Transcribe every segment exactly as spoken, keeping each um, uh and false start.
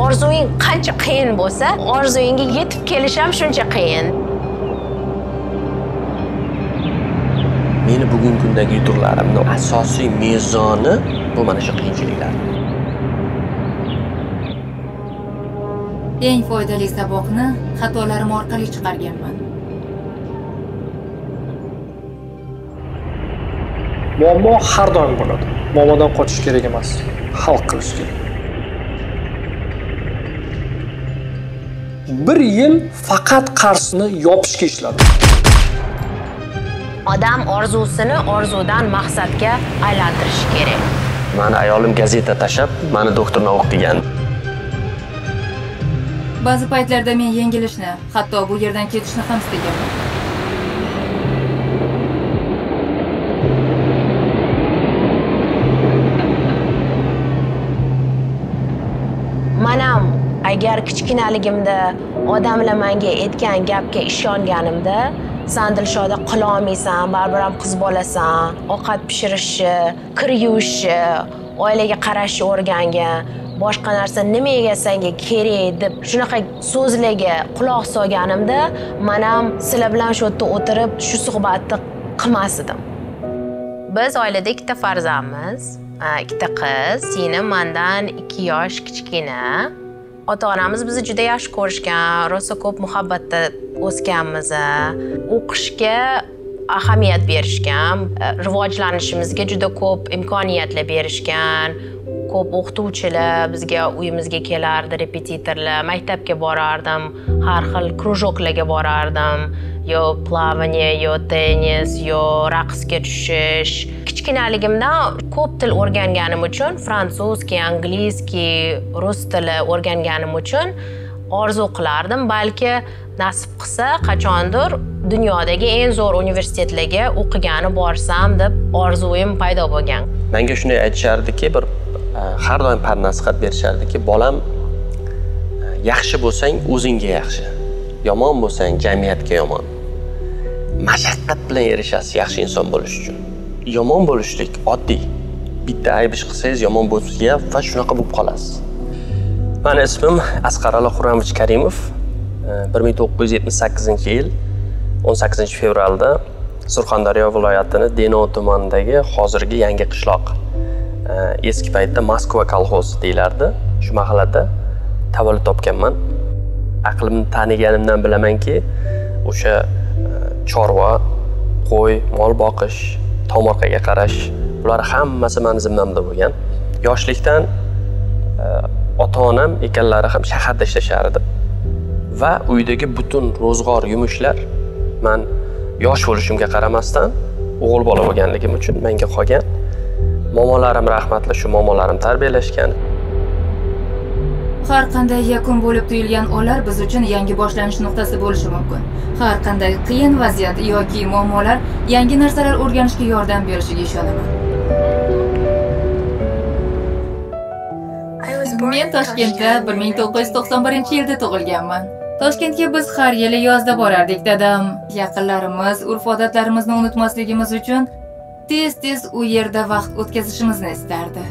orzuying qancha qiyin bo'lsa, orzuyingga yetib kelish ham shuncha qiyin. Meni bugungi kundagi yutuqlarimning asosiy mezoni bu mana shu qiyinchiliklar. Eng foydali saboqni xatolarim orqali chiqarganman. Muammo har doim bo'ladi. Muammodan qochish kerak emas, hal qilish kerak. Bir yil faqat qarsini yopishga ishladim. Odam orzusini orzudan maqsadga aylantirish kerak. Mani ayolim gazeta tashab, mani doktorni o'qigan. Ba'zi paytlarda men yengilishni, hatto bu yerdan ketishni ham istaganman. Manam agar kichkinaligimda odamlar menga aytgan gapga ishonganimda, sen Dilshoda qila olmaysan, baribir ham qiz bolasan, ovqat pishirishni, kir yuvishni, oilaga qarashni o'rgangan, boshqa narsa nimaga senga kerak deb shunaqa so'zlarga quloq solganimda, men ham sizlar bilan shu yerda o'tirib shu suhbatni qilmas edim. Biz oilada ikkita farzandmiz, ikkita qiz, yana mendan ikki yosh kichkina. Ota-onamiz bizni juda yaxshi ko'rishgan, rosa ko'p muhabbatda o'sganmiz. O'qishga ahamiyat berishgan, rivojlanishimizga juda ko'p imkoniyatlar berishgan. Ko'p o'qituvchilar bizga uyimizga kelardi, repetitorlar, maktabga borardim, har xil krujoklarga borardim, yo plavanie, yo tennis, yo raqsga tushish. Kichkinaligimdan ko'p til o'rganganim uchun, fransuzski, angliyski, rus tili o'rganganim uchun orzu qilardim, balki nasib qilsa qachondir dunyodagi eng zo'r universitetlarga o'qigani borsam deb orzuyim paydo bo'lgan. Menga shunday aytishardiki, bir har doim nasihat berishardiki, bolam, yaxshi bo'lsang o'zingga yaxshi, yomon bo'lsang jamiyatga yomon. Mashaqqat bilan erishasiz yaxshi inson bo'lish uchun. Yomon bo'lishlik oddiy. Bitta ayb ish qilsangiz yomon bo'lsa va shunaqa bo'lib qolasiz. Meni ismim Asqarali Xurramovich Karimov. bir ming to'qqiz yuz yetmish sakkizinchi yil o'n sakkizinchi fevralda Surxondaryo viloyatining Denov tumanidagi hozirgi yangi qishloq, eski paytda Moskva kolxozi deyilardi, shu mahallada tavallud topganman. Aqlimni taniganimdan bilamanki, o'sha chorva, qo'y, mol boqish, tomorqaga qarash, bular hammasi meni zimmamda bo'lgan. Yoshlikdan ota-onam ekanlari ham shaharda ishlashardi. Va uydagi butun ro'zg'or yumushlar men yosh bo'lishimga qaramasdan o'g'il bola bo'lganligim uchun menga qolgan. Momolarim rahmatli shu momolarim tarbiyalashgan. Har qanday yakun bo'lib tuyulgan oylar biz uchun yangi boshlanish nuqtasi bo'lishi mumkin. Har qanday qiyin vaziyat yoki muammolar yangi narsalar o'rganishga yordam berishiga ishonaman. Men Toshkentda bir ming to'qqiz yuz to'qson birinchi yilda tug'ilganman. Toshkentga biz har yili yozda borardik. Dadam yaqinlarimiz, urf-odatlarimizni unutmasligimiz uchun tez-tez u yerda vaqt o'tkazishimizni istardi.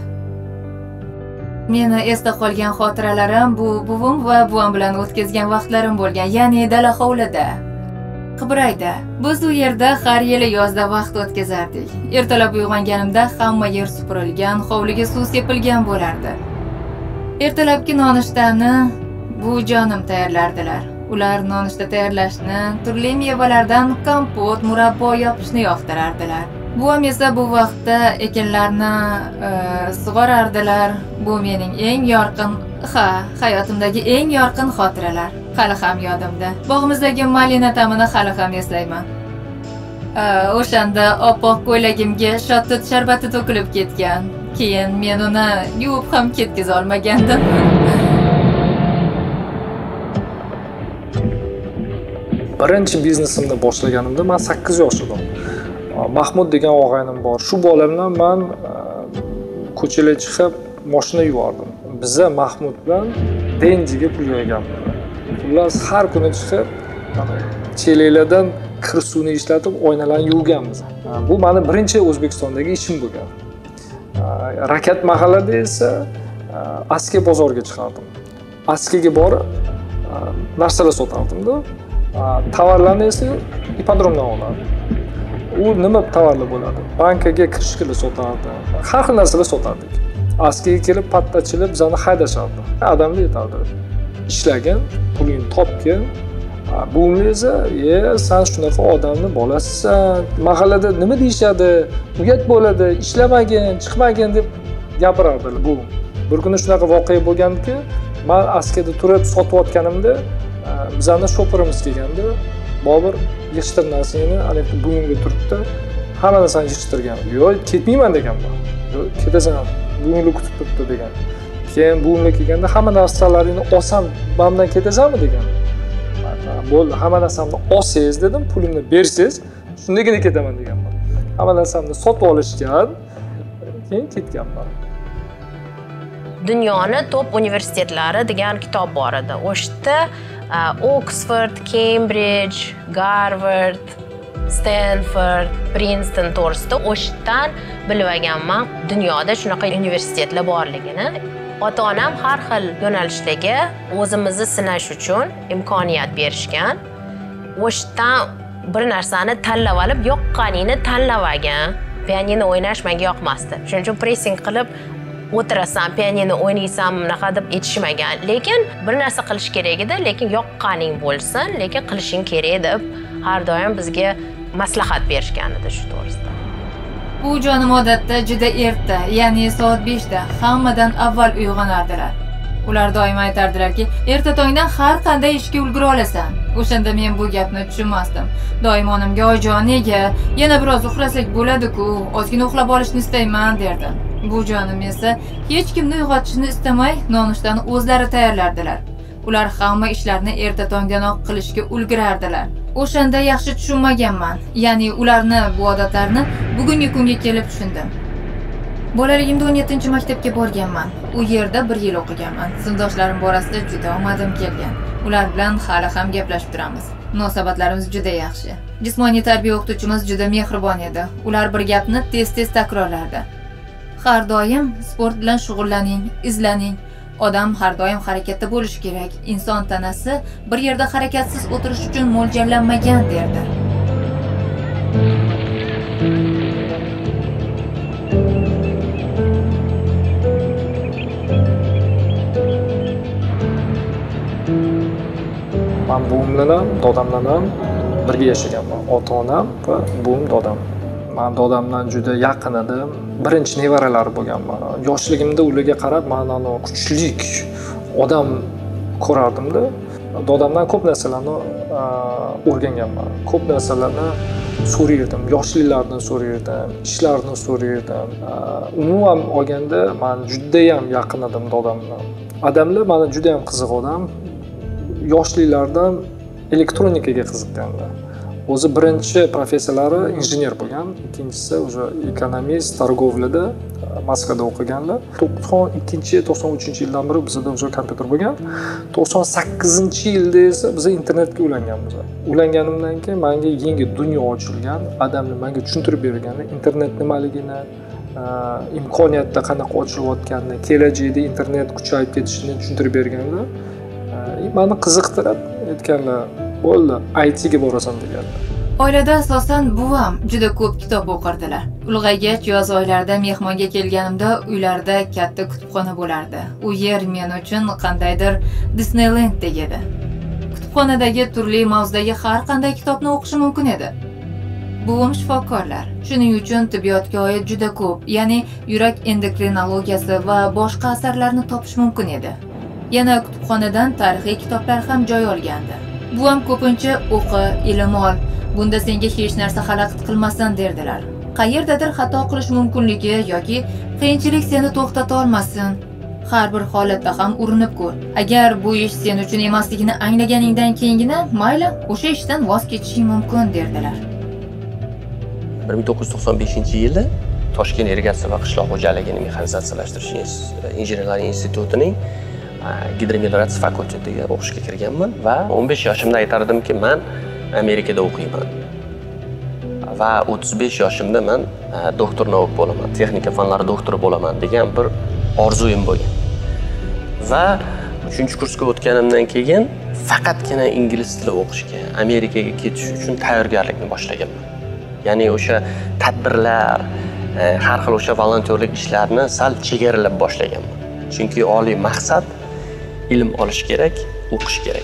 Meni esda qolgan xotiralarim bu buvim va buvam bilan o'tkazgan vaqtlarim bo'lgan, ya'ni dala hovlida, Qibrayda. Biz u yerda har yili yozda vaqt o'tkazardik. Ertalab uyg'onganimda hamma yer supurilgan, hovliga suv sepilgan bo'lardi. Ertalabki nonushtani bu jonim tayyorlardilar. Ular nonushta tayyorlashni, turli mevalardan kompot, murabbo yopishni yoqtirardilar. Buvam esa bu vaqtda ekinlarni e, sug'orardilar. Bu mening eng yorqin, ha, hayotimdagi eng yorqin xotiralar. Hali ham yodimda. Bog'imizdagi malina ta'mini hali ham eslayman. E, o'shanda oppoq ko'ylagimga shottot sharbati to'kilib ketgan. Keyin men uni yuvib ham ketkiza olmagandim. Birinchi biznesimni boshlaganimda men sakkiz yosh edim. Mahmud degan o'g'aynim bor. Shu bola bilan men ko'chaga chiqib mashina yuvardim. Biza Mahmud bilan Denjiga pul yig'ganmiz. Xullas har kuni chiqib chelaklardan kir suvni ishlatib oynalarni yuvganmiz. Bu meni birinchi O'zbekistondagi ishim bo'lgan. Rakat mahallada esa askiya bozorga chiqardim. askiga borib narsalar sotardimda. Tovarlarni esa ipodromdan olardim. U nima tovarlar bo'ladi? Bankaga kirishkilar sotardi. Har xil narsalar sotardik. Askiga kelib pattachilib bizani haydashardi. Odamlar aytardi: "Ishlagin, pulingni topgin." Buvimlar esa, "E, sen shunaqa odamni bolasisan. Mahallada nima deyishadi? Uyat bo'ladi, ishlamagin, chiqmagin" deb gapirardilar buvim. Bir kuni shunaqa voqea bo'lgandiki, men askada turib sotayotganimda bizani shoferimiz kelganda, "Bobur, yig'ishtir narsangni, ana bu buvimga turibdi, hamma narsani yig'ishtirgan." "Yo'q, ketmayman" deganman. "Yo'q, ketasan, buvimlar kutib turibdi" degan. Keyin buvimlar kelganda, "Hamma narsalaringni olsam, mendan ketasanmi?" degan. "Bo'ldi, hamma narsamni olsangiz" dedim, "pulimni bersangiz, shundagina ketaman" deganman. Hamma narsamni sotib olishgan, keyin ketganman. Dunyoni top universitetlari degan kitob bor edi. O'shda Oxford, Cambridge, Harvard, Stanford, Princeton to'g'risida o'shdan bilib olganman dunyoda shunaqa universitetlar borligini. Ota-onam har xil yo'nalishdagi o'zimizni sinash uchun imkoniyat berishgan. O'shdan bir narsani tanlab olib, yoqqaningni tanlab olgan. Pianino o'ynash menga yoqmasdi. Shuning uchun pressing qilib o'tirasan, pianino o'ynaysan, bunaqa deb aytishmagan. Lekin bir narsa qilish kerak edi, lekin yoqqaning bo'lsin, lekin qilishing kerak deb har doim bizga maslahat berishgan edi shu to'g'risida. Bu jonim odatda juda erta, ya'ni soat beshda hammadan avval uyg'onardilar. Ular doim aytardilarki, erta tongdan har qanday ishga ulgura olasan. O'shanda men bu gapni tushunmasdim. Doim onamga, "Oyijon, nega? Yana biroz uxlasak bo'ladi-ku, ozgina uxlab olishni istayman" derdim. Bu jonim esa hech kimni uyg'otishni istamay, nonushtani o'zlari tayyorlardilar. Ular hamma ishlarni erta tongdanoq qilishga ulgurardilar. O'shanda yaxshi tushunmaganman, ya'ni ularni bu odatlarni bugungi kunga kelib tushundim. Bolaligimda o'n yettinchi maktabga borganman. U yerda bir yil o'qiganman. Sinfdoshlarim borasida juda omadim kelgan. Ular bilan hali ham gaplashib turamiz. Munosabatlarimiz juda yaxshi. Jismoniy tarbiya o'qituvchimiz juda mehribon edi. Ular bir gapni tez-tez takrorlardi. Har doim sport bilan shug'ullaning, izlaning. Odam har doim harakatda bo'lishi kerak. Inson tanasi bir yerda harakatsiz o'tirish uchun mo'ljallanmagan derdi. Men buvim bilan, dodam bilan birga yashaganman. Ota-onam va buvim, dodam. Men dodamdan juda yaqin edim. Birinchi nevaralari bo'lganman. Yoshligimda ularga qarab, men ana kuchli odam ko'rardimda. Dodamdan ko'p narsalarni o'rganganman. Ko'p narsalarni so'rayirdim, yoshliklardan so'rayirdim, ishlarni so'rayirdim. Umuman olganda men juda ham yaqin edim dodam bilan. Odamlar meni juda ham qiziq odam. Yoshliklardan elektronikaga qiziqqanlar. O'zi birinchi professorlari injener bo'lgan, ikkinchisi o'sha ekonomist, торговляda Moskvada o'qiganlar. to'qson ikkinchi to'qson uchinchi yildan beri bizda o'sha kompyuter bo'lgan. to'qson sakkizinchi yilda esa biz internetga ulanganmiz. Ulanganimdan keyin menga yangi dunyo ochilgan, odamlar menga tushuntirib bergan, internet nimaligini, imkoniyatda qanaqa ochilayotganini, kelajakda internet kuchayib ketishini tushuntirib berganlar. Meni qiziqtirib aytganlar, "Bo'ldi, I T ga borasan" deganlar. Oilada asosan buvam juda ko'p kitob o'qirdilar. Ulg'aygach yoz oylarida mehmonga kelganimda uylarda katta kutubxona bo'lardi. U yer men uchun qandaydir Disneylanddek edi. Kutubxonadagi turli mavzudagi har qanday kitobni o'qish mumkin edi. Buvim shifokorlar. Shuning uchun tibbiyotga oid juda ko'p, ya'ni yurak endokrinologiyasi va boshqa asarlarni topish mumkin edi. Yana kutubxonadan tarixiy kitoblar ham joy olgandi. Buvam ko'pincha o'qi, ilm ol, bunda senga hech narsa xalaqit qilmasin derdilar. Qayerdadir xato qilish mumkinligi yoki qiyinchilik seni to'xtata olmasin. Har bir holatda ham urinib ko'r. Agar bu ish sen uchun emasligini anglaganingdan keyingina, mayli, o'sha ishdan voz kechishing mumkin derdilar. bir ming to'qqiz yuz to'qson beshinchi yili Toshkent irrigatsiya va qishloq xo'jaligini mexanizatsiyalashtirish injenerlar institutining gidromelioratsiya fakultetiga o'qishga kirganman va o'n besh yoshimda aytardimki, men Amerikada o'qiyman. Va o'ttiz besh yoshimda men doktor navbat bo'laman, texnika fanlari doktori bo'laman degan bir orzuyim bo'lgan. Va uchinchi kursga o'tganimdan keyin faqatgina ingliz tili o'qishga, Amerikaga ketish uchun tayyorgarlikni boshlaganman. Ya'ni o'sha tadbirlar, har xil o'sha volontyorlik ishlarini sal chegaralab boshlaganman. Chunki oliy maqsad ilm olish kerak, o'qish kerak.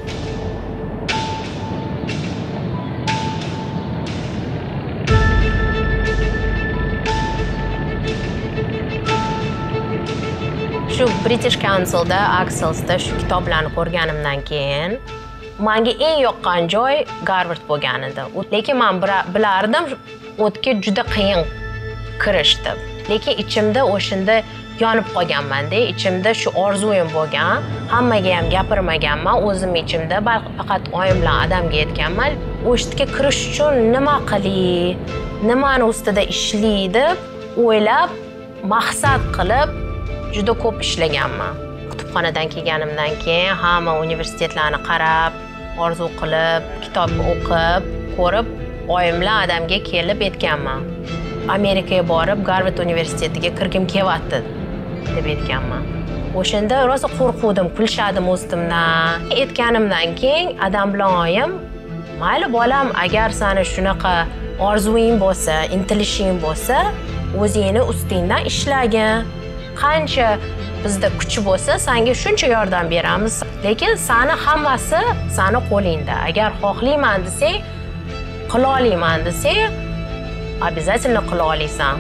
Shu British Councilda, Access'da shu kitoblarni ko'rganimdan keyin menga eng yoqqan joy Garvard bo'lgan edi. Lekin men bilardim, o'tga juda qiyin kirishdi. Lekin ichimda o'shanda yonib qolganman-da, ichimda shu orzuyim bo'lgan. Hammaga ham gapirmaganman, o'zim ichimda faqat oyim bilan adamga aytganman. O'shga kirish uchun nima qilay, nimani ustida ishlaydi deb o'ylab, maqsad qilib juda ko'p ishlaganman. Kutubxonadan kelganimdan keyin hamma universitetlarni qarab, orzu qilib, kitob o'qib, ko'rib, oyim bilan adamga kelib aytganman. Amerikaga borib, Garvard universitetiga kirgim kelyapti deb aytganman. O'shanda rosa qo'rquvdim, kulishadim o'zimdan. Aytganimdan keyin adam bilan oyim, "Mayli bolam, agar seni shunaqa orzuying bo'lsa, intilishing bo'lsa, o'zingni ustingdan ishlagin. Qancha bizda kuch bo'lsa, senga shuncha yordam beramiz. Lekin seni hammasi seni qo'lingda. Agar xohlayman desang, qila olaman desang, обязательно qila olasan.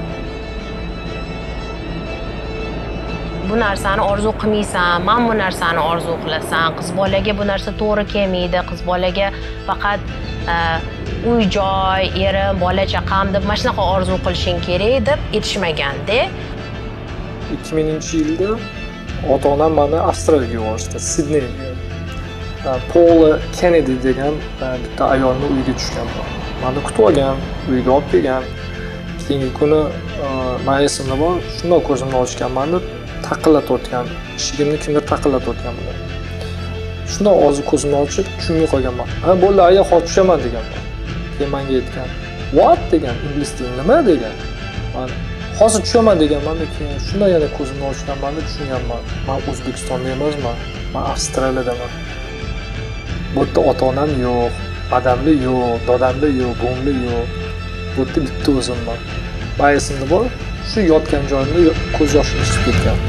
Bu narsani orzu qilmaysan, men bu narsani orzu qilasan. Qiz bolaga bu narsa to'g'ri kelmaydi. Qiz bolaga faqat uy joy, erim, bola chaqam deb mana shunaqa orzu qilishing kerak deb aytishmaganda. ikki minginchi yilda ota-onam meni Avstraliyaga yuborishdi, Sidneyga. Paula Kennedy degan bitta ayolni uyiga tushganman. Meni kutib olgan, uyiga olib kelgan. Keyingi kuni men esimda bor, shunday ko'zimni ochganman-da, taqillatayotgan, eshigimni kimdir taqillatayotgan bo'ldi. Shunday hozir ko'zimni ochib, tushunmay qolganman. Ha, bo'ldi, aya, hozir tushaman deganman. Keyin menga aytgan, "What?" degan, ingliz tilida nima degan. Men hozir tushaman deganman-da, keyin shunday yana ko'zimni ochganman-da, tushunganman. Men O'zbekistonda emasman, men Avstraliyadaman. Bu yerda ota-onam yo'q, adamli yo'q, dodamli yo'q, bo'mli yo'q. Bu yerda bitta o'zimman. Men esimda bor, shu yotgan joyimda ko'z yoshim chiqib ketgan.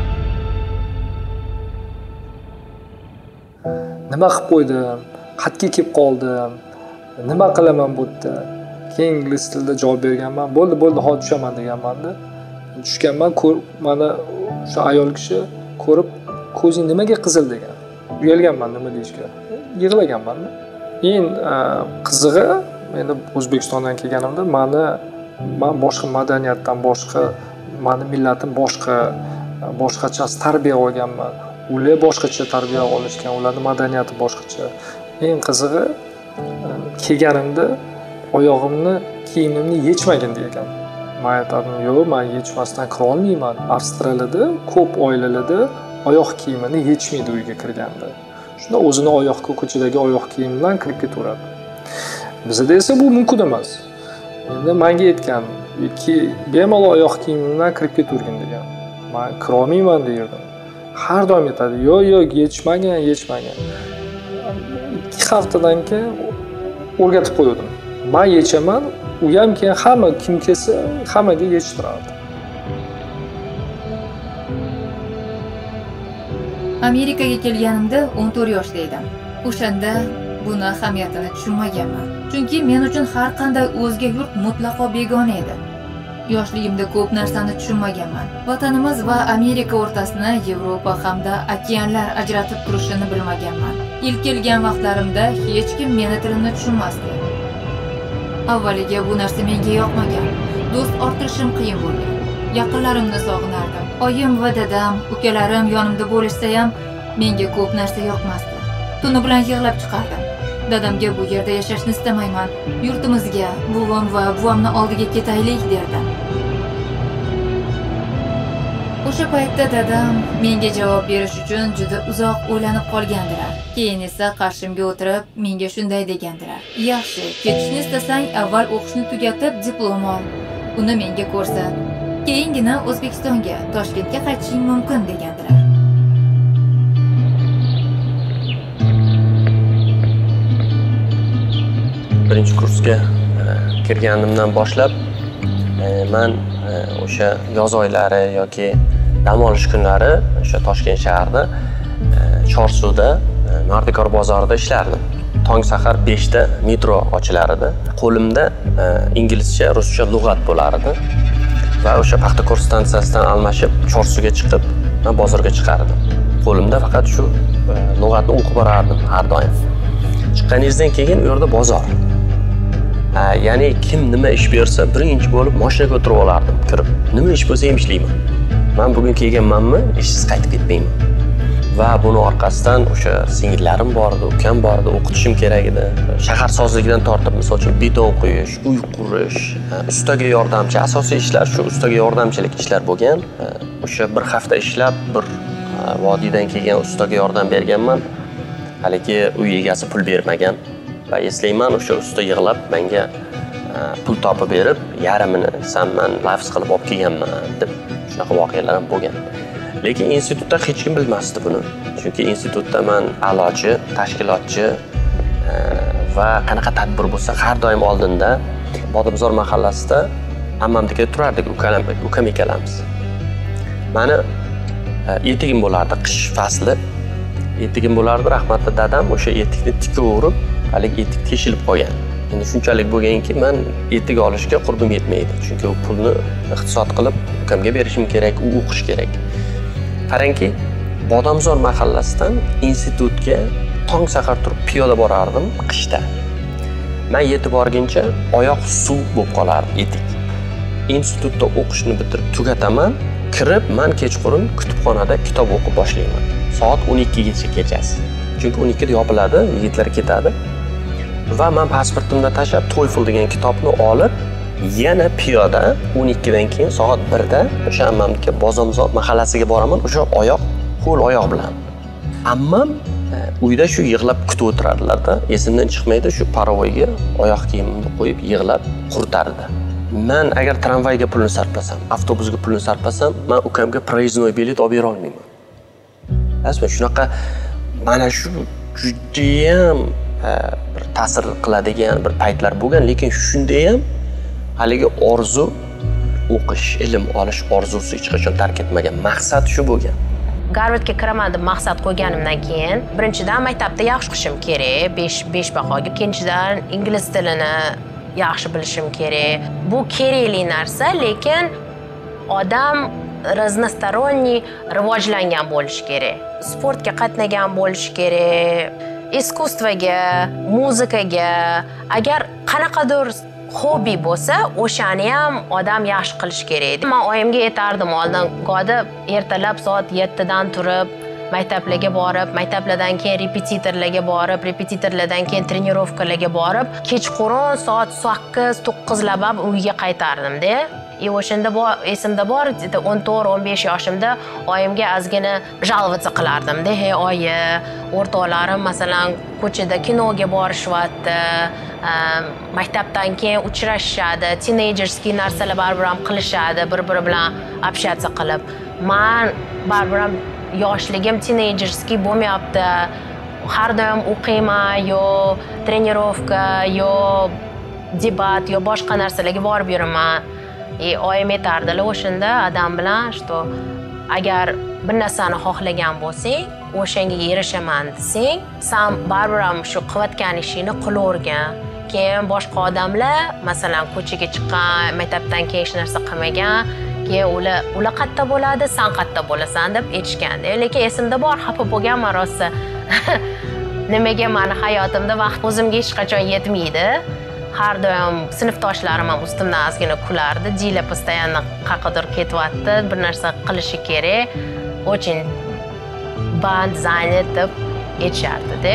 Nima qilib qo'ydim? Xatga kelib qoldim. Nima qilaman bu yerda? Keyin ingliz tilida javob berganman. Bo'ldi, bo'ldi, hozir tushaman deganman-da. Tushganman, mana o'sha ayol kishi ko'rib, "Ko'zing nimaga qizil?" degan. Uyalganman nima deyishga. Yig'laganman-da. Keyin qizig'i, men O'zbekistondan kelganimda meni men boshqa madaniyatdan, boshqa, meni millatim boshqa, boshqacha tarbiya olganman. Ular boshqacha tarbiya olishgan, ularning madaniyati boshqacha. Eng qizig'i, kelganimda oyog'imni, kiyimimni yechmagin degan. Men aytdim, "Yo'q, men yechmasdan kira olmayman. Avstraliyada ko'p oilalarda oyoq kiyimini yechmaydi uyga kirganda. Shunda o'zini oyoq ko'chadagi oyoq kiyim bilan kirib ketaveradi. Bizda esa bu mumkin emas. Endi menga aytgan, "Ki bemalol oyoq kiyim bilan kirib ketavergin" degan. Men kira olmayman derdim. Har doim aytadi, "Yo'q, yo'q, yechmagin, yechmagin." ikki haftadan keyin o'rgatib qo'ydim. Men yechaman, u ham keyin hamma kim kelsa, hammaga yechtirardi. Amerikaga kelganimda o'n to'rt yoshda edim. O'shanda buni ahamiyatini tushunmaganman. Chunki men uchun har qanday o'zga yurt mutlaqo begona edi. Yoshligimda ko'p narsani tushunmaganman. Vatanimiz va Amerika o'rtasini Yevropa hamda okeanlar ajratib turishini bilmaganman. Ilk kelgan vaqtlarimda hech kim meni tilimni tushunmasdi. Avvaliga bu narsa menga yoqmagan. Do'st orttirishim qiyin bo'lgan. Yaqinlarimni sog'inardim. Oyim va dadam, ukalarim yonimda bo'lishsa ham menga ko'p narsa yoqmasdi. Tuni bilan yig'lab chiqardim. Dadamga bu yerda yashashni istamayman. Yurtimizga, buvam va buvamni oldiga ketaylik derdim. O'sha paytda dadam menga javob berish uchun juda uzoq o'ylanib qolgandilar. Keyin esa qarshimga o'tirib menga shunday degandilar: "Yaxshi, ketishni istasang, avval o'qishni tugatib diplom ol. Uni menga ko'rsat. Keyingina O'zbekistonga, Toshkentga qaytishing mumkin" degandilar. institutga kirganimdan boshlab men o'sha yoz oylari yoki dam olish kunlari o'sha Toshkent shahrida Chorsuvda Mardikor bozorida ishlardim. Tong sahar beshda metro ochilar edi. Qo'limda inglizcha, ruscha lug'at bo'lar edi va o'sha Paxtakor stansiyasidan almashib Chorsuvga chiqib men bozorga chiqardim. Qo'limda faqat shu lug'atni o'qib borardim har doim. Chiqqaningizdan keyin u yerda bozor. Ya'ni kim nima ish bersa, birinchi bo'lib mashinaga o'tirib olardim, kirib. Nima ish bo'lsa ham ishlayman. Men bugun kelganmanmi, ishsiz qaytib ketmayman. Va buni orqasidan o'sha singillarim bor edi, ukam bor edi, o'qitishim kerak edi. Shahar sozligidan tortib, misol uchun beton quyish, uy qurish, ustaga yordamchi, asosiy ishlar shu ustaga yordamchilik ishlar bo'lgan. O'sha bir hafta ishlab, bir vodiydan kelgan ustaga yordam berganman. Haligi uy egasi pul bermagan va eslayman o'sha usta yig'lab menga pul topib berib, yarmini san men lafz qilib olib kelganman deb shunaqa voqealar ham bo'lgan. Lekin institutda hech kim bilmasdi buni. Chunki institutda men a'lochi, tashkilotchi va qanaqa tadbir bo'lsa har doim oldinda Bodibzor mahallasida ammamniki turardik, ukalam, ukam ikkalamiz. Mani etigim bo'lardi qish fasli. Etigim bo'lardi, rahmatli dadam o'sha etikni tikaverib, haligi etik teshilib qolgan. Endi shunchalik bo'lganki, men etik olishga qurbim yetmaydi. Chunki u pulni iqtisod qilib ukamga berishim kerak, u o'qish kerak. Qarangki, Bodomzor mahallasidan institutga tong sahar turib piyoda borardim qishda. Men yetib borguncha oyoq suv bo'lib qolardi etik. Institutda o'qishni bitirib tugataman, kirib men kechqurun kutubxonada kitob o'qib boshlayman. Soat o'n ikkigacha kechasi. Chunki o'n ikkida yopiladi, yigitlar ketadi. Va men pasportimda tashab TOEFL degan kitobni olib, yana piyoda o'n ikkidan keyin soat birda o'sha ammamniki Bozomzor mahallasiga boraman, o'sha oyoq, qo'l oyoq bilan. Ammam uyda shu yig'lab kutib o'tirardilar-da, esimdan chiqmaydi, shu parovoyga oyoq kiyimimni qo'yib yig'lab qurtardi. Men agar tramvayga pulni sarflasam, avtobusga pulni sarflasam, men ukamga проездной bilet olib bera olmayman. Asli shunaqa mana shu juda ham bir ta'sir qiladigan bir paytlar bo'lgan, lekin shunda ham haligi orzu, o'qish, ilm olish orzusi hech qachon tark etmagan. Maqsad shu bo'lgan. Garvardga kiraman deb maqsad qo'yganimdan keyin, birinchidan maktabda yaxshi o'qishim kerak, besh bahoga. Ikkinchidan ingliz tilini yaxshi bilishim kerak. Bu kerakli narsa, lekin odam разносторонний rivojlangan bo'lish kerak. Sportga qatnagan bo'lish kerak. Iskustvaga, muzikaga, agar qanaqadir hobi bo'lsa, o'shani ham odam yaxshi qilish kerak. Men oyimga aytardim oldin, go'da ertalab soat yettidan turib, maktablarga borib, maktablardan keyin repetitorlarga borib, repetitorlardan keyin trenirovkalarga borib, kechqurun soat sakkiz to'qqizlab uyga qaytardim-da. E o'shanda bor, esimda bor, o'n to'rt o'n besh yoshimda oyimga ozgina жаловаться qilardim-da. Hey oyi, o'rtoqlarim masalan ko'chada kinoga borishyapti, maktabdan keyin uchrashishadi, teenagerskiy narsalar baribir ham qilishadi, bir-biri bilan общаться qilib. Men baribir ham yoshligim teenagerskiy bo'lmayapti. Har doim o'qiyman, yo trenirovka, yo debat, yo boshqa narsalarga borib yuraman. E oyim aytardilar o'shanda adam bilan, что agar bir narsani xohlagan bo'lsang, o'shanga erishaman desang, sen baribir ham shu qilayotgan ishingni qilavergan. Keyin boshqa odamlar, masalan, ko'chaga chiqqan, maktabdan keyin hech narsa qilmagan, keyin ular ular qatta bo'ladi, sen qatta bo'lasan deb aytishganda. Lekin esimda bor, xafa bo'lganman rosa. Nimaga meni hayotimda vaqt o'zimga hech qachon yetmaydi. Har doim sinfdoshlarim ham ustimdan ozgina kulardi. Jila постоянно qaqadir ketyapti, bir narsa qilishi kerak. Очень band zanit deb aytishardi-da.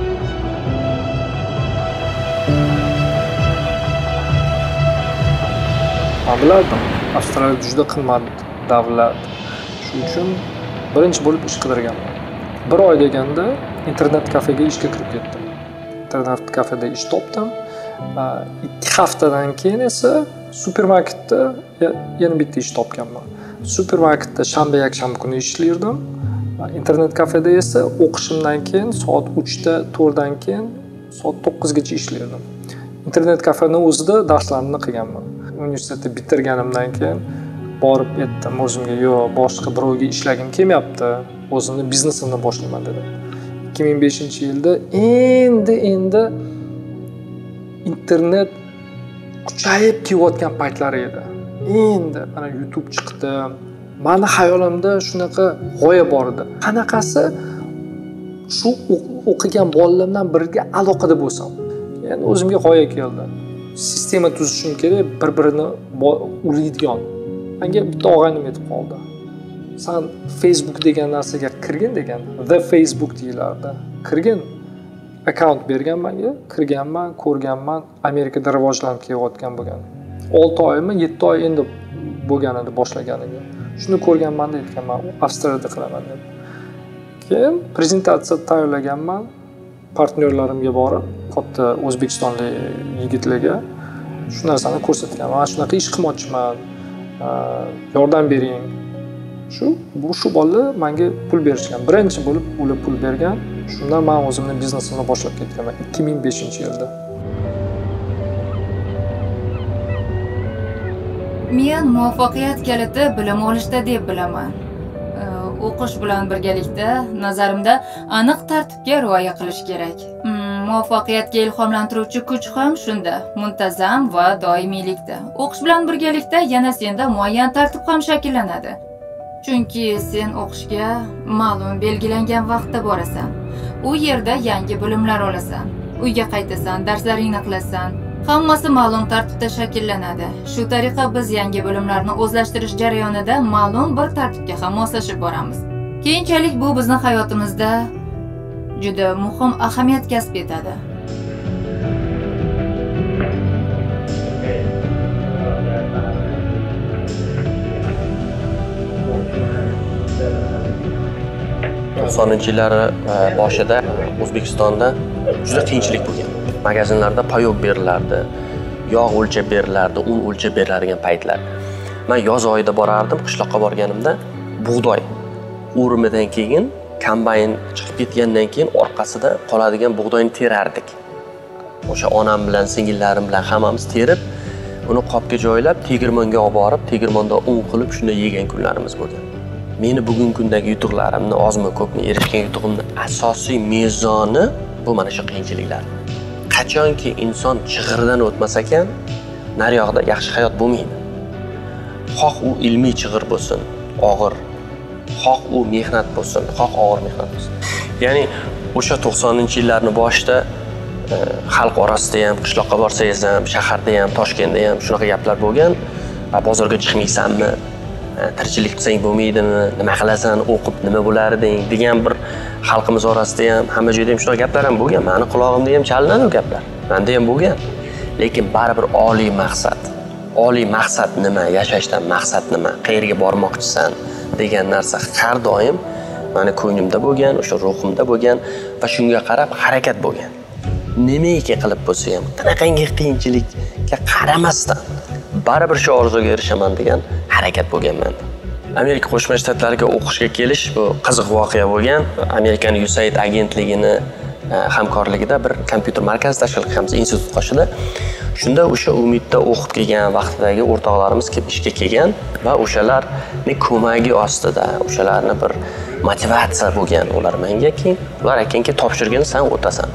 Men bilardim, Avstraliya juda qimmat davlat. Shuning uchun birinchi bo'lib ish qidirganman. Bir oy deganda internet kafega ishga kirib ketdim. Internet kafeda ish topdim. ikki haftadan keyin esa supermarketda yana bitta ish topganman. Supermarketda shanba yakshanba kuni ishlardim. Internet kafeda esa o'qishimdan keyin soat uchda to'rtdan keyin soat to'qqizgacha ishlardim. internet kafeni o'zida darslarimni qilganman. Universitetni bitirganimdan keyin borib aytdim o'zimga, yo'q, boshqa birovga ishlagim kelmayapti, o'zimni biznesimni boshlayman dedim. ikki ming beshinchi yilda endi endi internet kuchayib kelayotgan paytlar edi. Endi mana YouTube chiqdi. Mani xayolimda shunaqa g'oya bor edi. Qanaqasi shu o'qigan bolalardan biriga aloqada bo'lsam. Ya'ni o'zimga g'oya keldi. Sistema tuzishim kerak, bir-birini ulaydigan. Menga bitta og'aynim aytib qoldi. Sen Facebook degan narsaga kirgin degan. The Facebook deyilardi. Kirgin. Akkaunt bergan menga, kirganman, ko'rganman, Amerikada rivojlanib kelayotgan bo'lgan. olti oymi, yetti oy endi bo'lgan edi boshlaganiga. Shuni ko'rganman deb aytganman, Avstriyada qilaman deb. Keyin prezentatsiya tayyorlaganman, partnyorlarimga borib, katta o'zbekistonlik yigitlarga shu narsani ko'rsatganman. Men shunaqa ish qilmoqchiman, yordam bering. Shu bu shu bolalar menga pul berishgan. Birinchi bo'lib ular pul bergan. Shundan men o'zimning biznesimni boshlab ketganman ikki ming beshinchi yilda. Men muvaffaqiyat kaliti bilim olishda deb bilaman. O'qish bilan birgalikda nazarimda aniq tartibga rioya qilish kerak. Muvaffaqiyatga ilhomlantiruvchi kuch ham shunda, muntazam va doimiylikda. O'qish bilan birgalikda yana senda muayyan tartib ham shakllanadi. Chunki sen o'qishga ma'lum belgilangan vaqtda borasan. U yerda yangi bilimlar olasan. Uyga qaytasan, darslaringni qilasan. Hammasi ma'lum tartibda shakllanadi. Shu tariqa biz yangi bilimlarni o'zlashtirish jarayonida ma'lum bir tartibga ham moslashib boramiz. Keyinchalik bu bizning hayotimizda juda muhim ahamiyat kasb etadi. to'qsoninchi yillar boshida O'zbekistonda juda qiyinchilik bo'lgan. Magazinlarda payoq berilardi, yog' o'lchab berilardi, un o'lchab beriladigan paytlar. Men yoz oyida borardim, qishloqqa borganimda bug'doy o'rimidan keyin kombayn chiqib ketgandan keyin orqasida qoladigan bug'doyni terardik. O'sha onam bilan, singillarim bilan hammamiz terib, uni qopga joylab, tegirmonga olib borib, tegirmonda un qilib shunday yegan kunlarimiz bo'lgan. Meni bugungi kundagi yutuqlarimni, ozmi ko'pmi erishgan yutuqimni asosiy mezoni bu mana shu qiyinchiliklar. Qachonki inson chig'irdan o'tmas ekan, naryoqda yaxshi hayot bo'lmaydi. Xoh u ilmiy chig'ir bo'lsin, og'ir, xoh u mehnat bo'lsin, xoh og'ir mehnat bo'lsin. Ya'ni o'sha to'qsoninchi yillarni boshida xalq orasida ham, qishloqqa borsangiz ham, shaharda ham, Toshkentda ham shunaqa gaplar bo'lgan. Bozorga chiqmaysanmi? Tirikchilik qilsang bo'lmaydimi? Nima qilasan? O'qib nima bo'larding degan bir xalqimiz orasida ham, hamma joyda ham shunaqa gaplar ham bo'lgan. Meni qulog'imda ham chalinadi u gaplar. Menda ham bo'lgan. Lekin baribir oliy maqsad. Oliy maqsad nima? Yashashdan maqsad nima? Qayerga bormoqchisan degan narsa har doim meni ko'nglimda bo'lgan, o'sha ruhimda bo'lgan va shunga qarab harakat bo'lgan. Nimaiki qilib bo'lsa ham, qanaqangi qiyinchilikka qaramasdan baribir shu orzuga erishaman degan harakat bo'lgan menda. Amerika Qo'shma Shtatlariga o'qishga kelish bu qiziq voqea bo'lgan. Amerikan U S A I D agentligini hamkorligida bir kompyuter markazi tashkil qilamiz institut qoshida. Shunda o'sha Umidda o'qib kelgan vaqtidagi o'rtoqlarimiz kelib ishga kelgan va o'shalarning ko'magi ostida, o'shalarni bir motivatsiya bo'lgan ular menga keyin ular aytganki topshirgin sen o'tasan.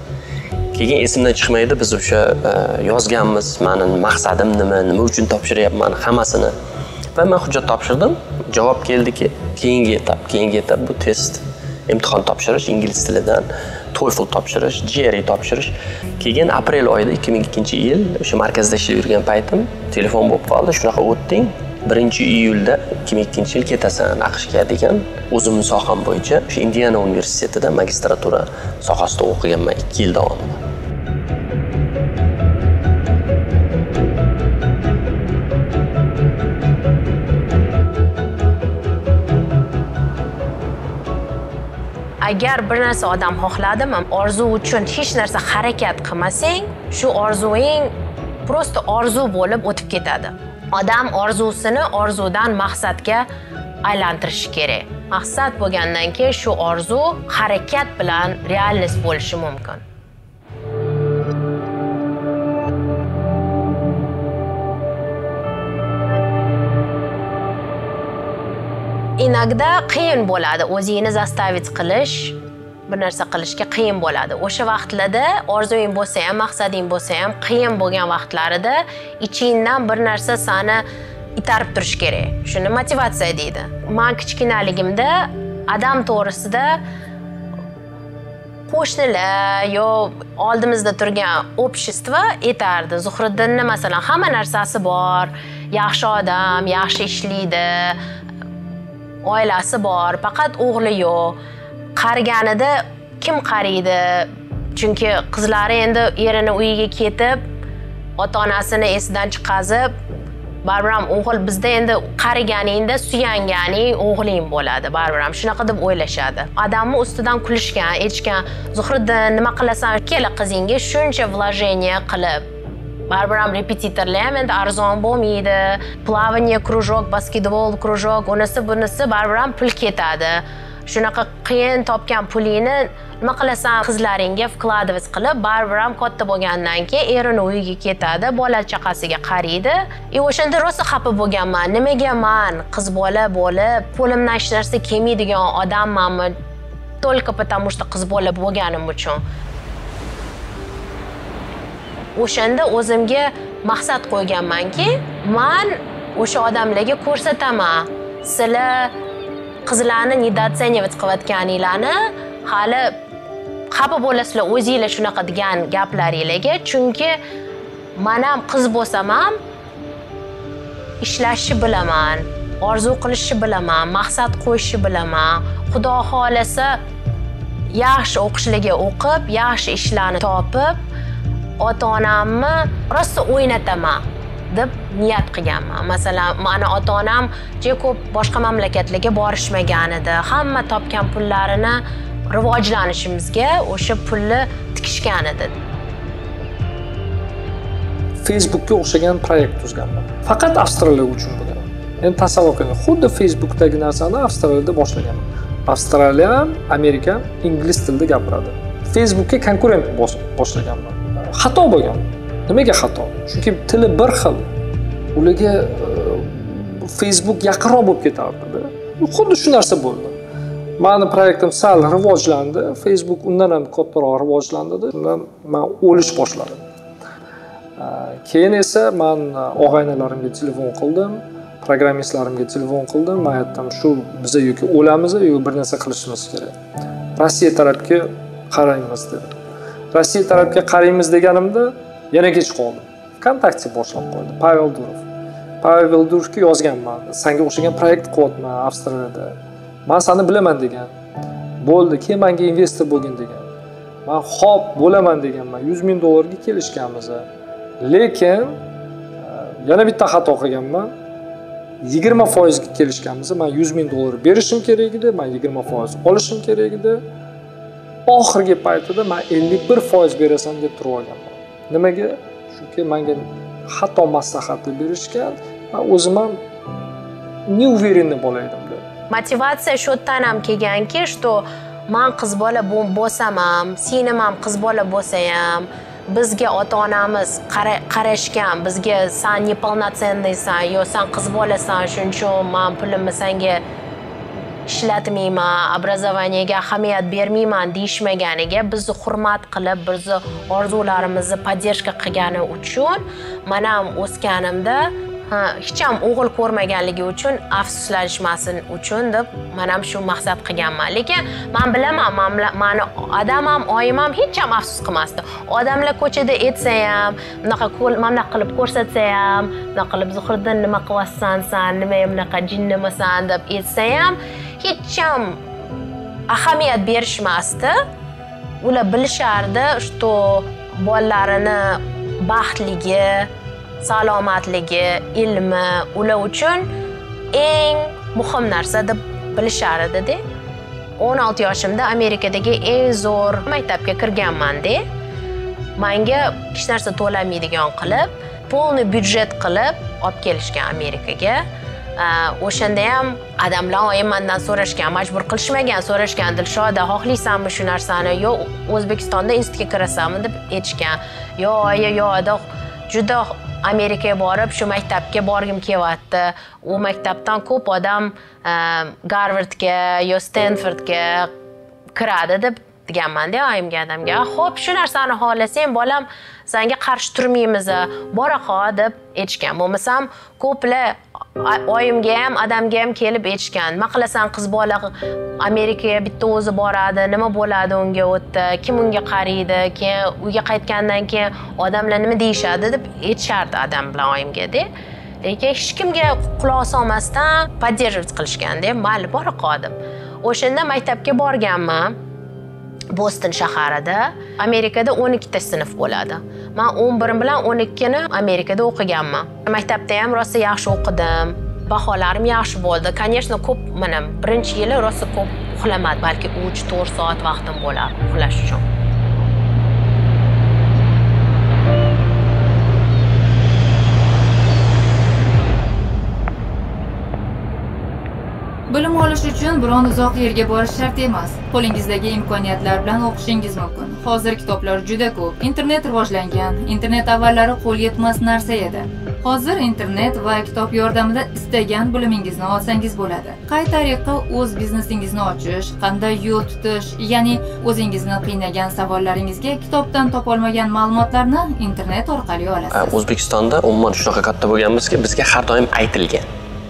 Keyin esimdan chiqmaydi, biz o'sha yozganmiz, mening maqsadim nima, nima uchun topshiryapman hammasini. Va men hujjat topshirdim. Javob keldiki, keyingi etap, keyingi etap bu test, imtihon topshirish ingliz tilidan, TOEFL topshirish, G R E topshirish. Keyin aprel oyida ikki ming ikkinchi yil o'sha markazda ishlab yurgan paytim telefon bo'lib qoldi. Shunaqa o'tding. birinchi iyulda ikki ming ikkinchi yil ketasan AQShga degan. O'zimning soham bo'yicha o'sha Indiana universitetida magistratura sohasida o'qiganman ikki yil davomida. Agar bir narsa odam xohladimi, orzu uchun hech narsa harakat qilmasang, shu orzuing prosta orzu bo'lib o'tib ketadi. Odam orzusini orzudan maqsadga aylantirishi kerak. Maqsad bo'lgandan keyin shu orzu harakat bilan realnost bo'lishi mumkin. o'yinakda qiyin bo'ladi o'zingni zastavit qilish, bir narsa qilishga qiyin bo'ladi. O'sha vaqtlarda orzuying bo'lsa ham, maqsading bo'lsa ham, qiyin bo'lgan vaqtlarida ichingdan bir narsa seni itarib turish kerak. Shuni motivatsiya deydi. Men kichkinaligimda adam to'g'risida qo'shnilar yo oldimizda turgan общество aytardi. Zuhriddinni masalan hamma narsasi bor, yaxshi odam, yaxshi ishlaydi, oilasi bor, faqat o'g'li yo'q. Qariganida kim qaraydi? Chunki qizlari endi erini uyiga ketib, ota-onasini esidan chiqazib, baribir ham o'g'il bizda endi qariganingda suyanganing o'g'ling bo'ladi, baribir ham shunaqa deb o'ylashadi. Odamni ustidan kulishgan, aytishgan, Zuhriddin nima qilasan, kela qizingga shuncha vложение qilib, baribir ham repetitorlar ham endi arzon bo'lmaydi. Plavaniya krujok, basketbol krujok, unisi bunisi baribir ham pul ketadi. Shunaqa qiyin topgan pulingni nima qilasan, qizlaringga vkladovать qilib, baribir ham katta bo'lgandan keyin erini uyiga ketadi, bola chaqasiga qaraydi. E o'shanda rosa xafa bo'lganman. Nimaga men qiz bola bo'lib, qo'limdan hech narsa kelmaydigan odammanmi? Только потому что qiz bola bo'lganim uchun. O'shanda o'zimga maqsad qo'yganmanki, men o'sha odamlarga ko'rsataman. Sizlar qizlarni недооценивать qilayotganinglarni hali xafa bo'lasizlar o'zingizlar shunaqa degan gaplaringizga, chunki men ham qiz bo'lsam ham ishlashni bilaman, orzu qilishni bilaman, maqsad qo'yishni bilaman. Xudo xolasa yaxshi o'qishlarga o'qib, yaxshi ishlarni topib, ota-onamni rosa o'ynataman deb niyat qilganman. Masalan, meni ota-onam juda ko'p boshqa mamlakatlarga borishmagan edi. Hamma topgan pullarini rivojlanishimizga o'sha pulni tikishgan edi. Facebookga o'xshagan proyekt tuzganman. Faqat Avstraliya uchun bo'lgan. Endi tasavvur qiling, xuddi Facebookdagi narsani Avstraliyada boshlaganman. Avstraliya ham, Amerika ham ingliz tilida gapiradi. Facebookga konkurent boshlaganman. Xato bo'lgan. Nimaga xato? Chunki tili bir xil. Ularga Facebook yaqinroq bo'lib ketardi. Xuddi shu narsa bo'ldi. Meni proyektim sal rivojlandi, Facebook undan ham kattaroq rivojlandi. Undan men o'lish boshladim. Keyin esa men og'aynalarimga telefon qildim, programmistlarimga telefon qildim. Men aytdim, shu biza yoki o'lamiz yoki bir narsa qilishimiz kerak. Rossiya tarafga qaraymiz dedim. Rossiya tarafga qaraymiz deganimda yana kech qoldim. Kontakti boshlab qo'ydi. Pavel Durov. Pavel Durovga yozganman. Senga o'xshagan proyekt qilyapman Avstraliyada. Men seni bilaman degan. Bo'ldi, keyin menga investor bo'lgin degan. Men xo'p, bo'laman deganman. yuz ming dollarga kelishganmiz. Lekin yana bitta xato qilganman. yigirma foiz ga kelishganmiz. Men yuz ming dollar berishim kerak edi, men yigirma foiz olishim kerak edi. Oxirgi paytida men ellik bir foiz berasan deb turib olganman. Nimaga? Chunki menga xato maslahatlar berishgan, men o'zim ham не уверенный bo'laydim deb. Motivatsiya shu yerdan ham kelganki, что men qiz bola bo'lsam ham, singlim ham qiz bola bo'lsa ham, bizga ota-onamiz qarashgan, bizga sen неполноценныйsan, yo sen qiz bolasan, shuning uchun men pulimni senga ishlatmayman, obrazovaniyaga ahamiyat bermayman deyishmaganiga, bizni hurmat qilib, bizni orzularimizni podдержка qilgani uchun men ham o'sganimda ha, hech ham o'g'il ko'rmaganligi uchun afsuslanishmasin uchun deb men ham shu maqsad qilganman. Lekin men bilaman, meni odam ham, oyim ham hech ham afsus qilmasdi. Odamlar ko'chada aytsa ham, bunaqa mana qilib ko'rsatsa ham, bunaqa qilib Zuhriddin nima qilyapsan sen, nima bunaqa jinnimisan deb aytsa ham, hech ham ahamiyat berishmasdi. Ular bilishardi, что bolalarini baxtligi, salomatligi, ilmi ular uchun eng muhim narsa deb bilishar edi-da. o'n olti yoshimda Amerikadagi eng zo'r maktabga kirganman-da. Menga hech narsa to'lanmaydigan qilib, полный byudjet qilib olib kelishgan Amerikaga. O'shanda ham odamlar oyim mendan so'rashgan, majbur qilishmagan, so'rashgan, Dilshoda, xohlaysanmi shu narsani? Yo, O'zbekistonda institutga kirasanmi deb aytishgan. Yo, yo, yo, juda Amerikaga borib shu maktabga borgim kelyapti. U maktabdan ko'p odam Garvardga yo Stanfordga kiradi deb deganman-da oyimga, adamga. Xo'p, shu narsani xohlasang, bolam, senga qarshi turmaymiz, bora qol deb aytishgan. Bo'lmasam, ko'plar oyimga ham, adamga ham kelib aytishgan. Nima qilasan, qiz bola Amerikaga bitta o'zi boradi, nima bo'ladi unga o'tda, kim unga qaraydi, keyin uyga qaytgandan keyin odamlar nima deyishadi deb aytishardi adam bilan oyimga-da. Lekin hech kimga quloq solmasdan поддерживать qilishganda, mayli bora qol deb. O'shanda maktabga borganman. Boston shaharida. Amerikada o'n ikkita sinf bo'ladi. Men o'n bir bilan o'n ikki ni Amerikada o'qiganman. Maktabda ham rosa yaxshi o'qidim. Baholarim yaxshi bo'ldi. Конечно, ko'p, mana birinchi yili rosa ko'p uxlamadim, balki uch to'rt soat vaqtim bo'lar uxlash uchun. Bilim olish uchun biron uzoq yerga borish shart emas. Qo'lingizdagi imkoniyatlar bilan o'qishingiz mumkin. Hozir kitoblar juda ko'p. Internet rivojlangan. Internet avvallari qo'l yetmas narsa edi. Hozir internet va kitob yordamida istagan bilimingizni olsangiz bo'ladi. Qay tariqa o'z biznesingizni ochish, qanday yo'l tutish, ya'ni o'zingizni qiynagan savollaringizga kitobdan topolmagan ma'lumotlarni internet orqali olasiz. O'zbekistonda umuman shunaqa katta bo'lganmizki, bizga har doim aytilgan.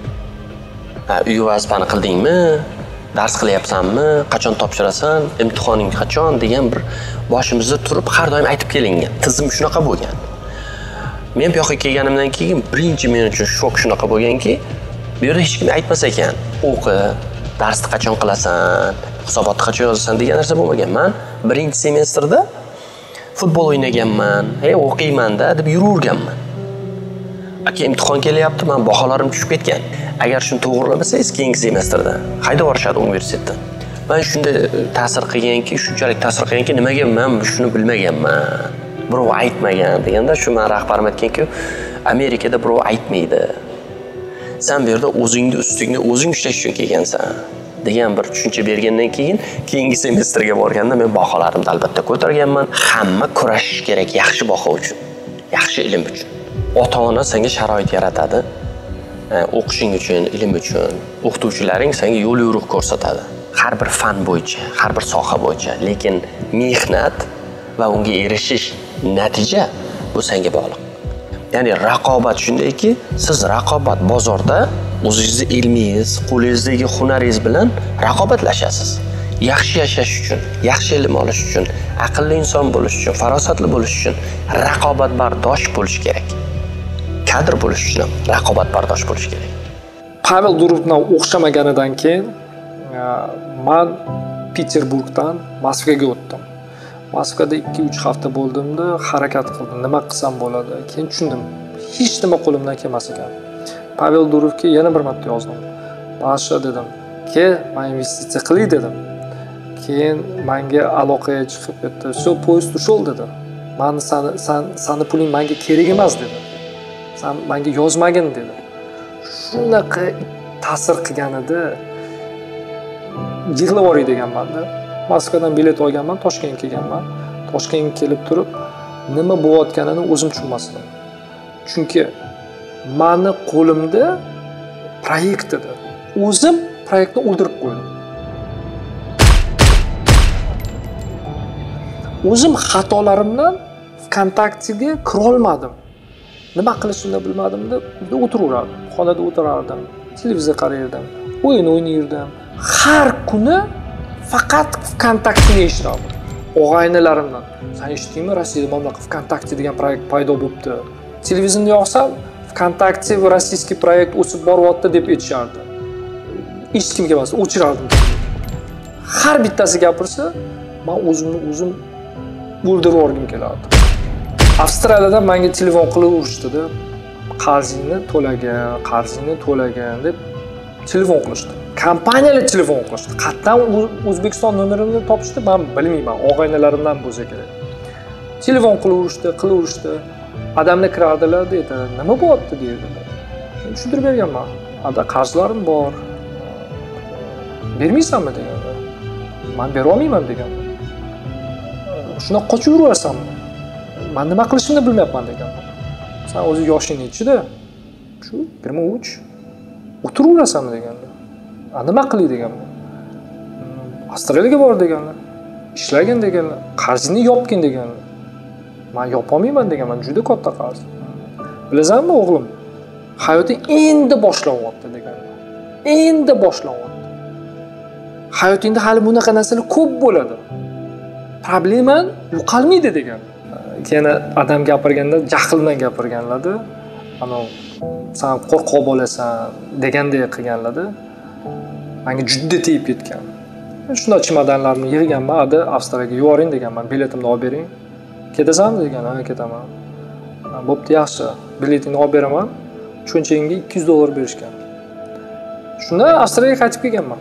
Uy vazifani qildingmi? Dars qilyapsanmi? Qachon topshirasan? Imtihoning qachon degan bir boshimizda turib har doim aytib kelingan. Tizim shunaqa bo'lgan. Men bu yoqqa kelganimdan keyin birinchi men uchun shok shunaqa bo'lganki, bu yerda hech kim aytmas ekan. O'qi, darsni qachon qilasan, hisobotni qachon yozasan degan narsa bo'lmagan. Men birinchi semestrda futbol o'ynaganman, "Ey, o'qiyman-da" deb yuraverganman. Aka imtihon kelyapti, men baholarim tushib ketgan. Agar shuni to'g'rilamasangiz, keyingi semestrda haydab yuborishadi universitetdan. Men shunda ta'sir qilganki, shunchalik ta'sir qilganki, nimaga men shuni bilmaganman. Birov aytmagan deganda shu men rahbarim aytganki, Amerikada birov aytmaydi. Sen bu yerda o'zingni ustingni o'zing ushlash uchun kelgansan degan bir tushuncha bergandan keyin, keyingi semestrga borganda men baholarimni albatta ko'targanman. Hamma kurashish kerak yaxshi baho uchun, yaxshi ilm uchun. Ota-ona senga sharoit yaratadi. O'qishing uchun, ilm uchun, o'qituvchilaring senga yo'l yo'riq ko'rsatadi. Har bir fan bo'yicha, har bir soha bo'yicha, lekin mehnat va unga erishish natija bu senga bog'liq. Ya'ni raqobat shundayki, siz raqobat bozorda o'zingizni ilmingiz, qo'lingizdagi hunaringiz bilan raqobatlashasiz. Yaxshi yashash uchun, yaxshi ilm olish uchun, aqlli inson bo'lish uchun, farosatli bo'lish uchun raqobatbardosh bo'lish kerak. Kadr bo'lish uchun raqobatbardosh bo'lish kerak. Pavel Durov bilan o'xshamaganidan keyin men Peterburgdan Moskvaga o'tdim. Moskvada ikki uch hafta bo'ldimda, harakat qildim. Nima qilsam bo'ladi? Keyin tushundim. Hech nima qo'limdan kelmas ekan. Pavel Durovga yana bir marta yozdim. "Pasha" dedim. "Ke, men investitsiya qilay" dedim. Keyin menga aloqaga chiqib ketdi. "Shu poyezd ushol" dedi. "Men seni sen seni puling menga kerak emas" dedi. "Sen menga yozmagin" dedi. Shunaqa ta'sir qilgan edi. Yig'lab yuboray deganman-da. Moskvadan bilet olganman, Toshkentga kelganman. Toshkentga kelib turib, nima bo'layotganini o'zim tushunmasdim. Chunki meni qo'limda proyekt edi. O'zim proyektni o'ldirib qo'ydim. O'zim xatolarimdan VKontakte'ga kira olmadim. Nima qilishimni bilmadim-da, uyda o'tiraverdim. Xonada o'tirardim, televizor qarardim, o'yin o'ynardim. Har kuni faqat VKontakte'ni eshitdim. Og'aynilarimdan, "Sen eshitdingmi, Rossiyada mana VKontakte degan proyekt paydo bo'libdi. Televizorni yoqsam, VKontakte va rossiyskiy proyekt o'sib boryapti" deb aytishardi. Eshitgim kelmasdi, o'chirardim. Har bittasi gapirsa, men o'zimni o'zim o'ldirib yuborgim kelardi. Avstraliyadan menga telefon qilib urishdi-da. "Qarzingni to'lagan, qarzingni to'lagan" deb telefon qilishdi. Kompaniyalar telefon qilishdi. Qayerdan O'zbekiston nomerini topishdi, men bilmayman. Og'aynilarimdan bo'lsa kerak. Telefon qilib urishdi, qilib urishdi. Odamlar kirardilar dedi. "Nima bo'lyapti" dedi. Men tushuntirib berganman. "Ada qarzlarim bor. Bermaysanmi" deganlar. "Men bera olmayman" deganman. "Shuna qochib yuraversanmi? Men nima qilishimni bilmayapman" deganman. Sen o'zi yoshing nechida? Shu yigirma uch. O'tiraverasanmi deganlar. A nima qilay deganman. Avstraliyaga bor deganlar. Ishlagin deganlar. Qarzingni yopgin deganlar. Men yopolmayman deganman, juda katta qarz. Bilasanmi o'g'lim? Hayoting endi boshlanyapti deganlar. Endi boshlanyapti. Hayotingda hali bunaqa narsalar ko'p bo'ladi. Probleman yo'qolmaydi degan. Keyin odam gapirganda jahldan gapirganlarda, ana sen qo'rqoq bo'lasan degandek qilganlarda, menga juda tegib ketgan. Shunda chimodanlarni yig'ganman, "Ada Avstriyaga yuboring" deganman, "Biletimni olib bering." "Ketasanmi?" degan, "Ha, ketaman." "Bo'pti, yaxshi. Biletingni olib beraman." Shunchangga ikki yuz dollar berishgan. Shunda Avstriyaga qaytib kelganman.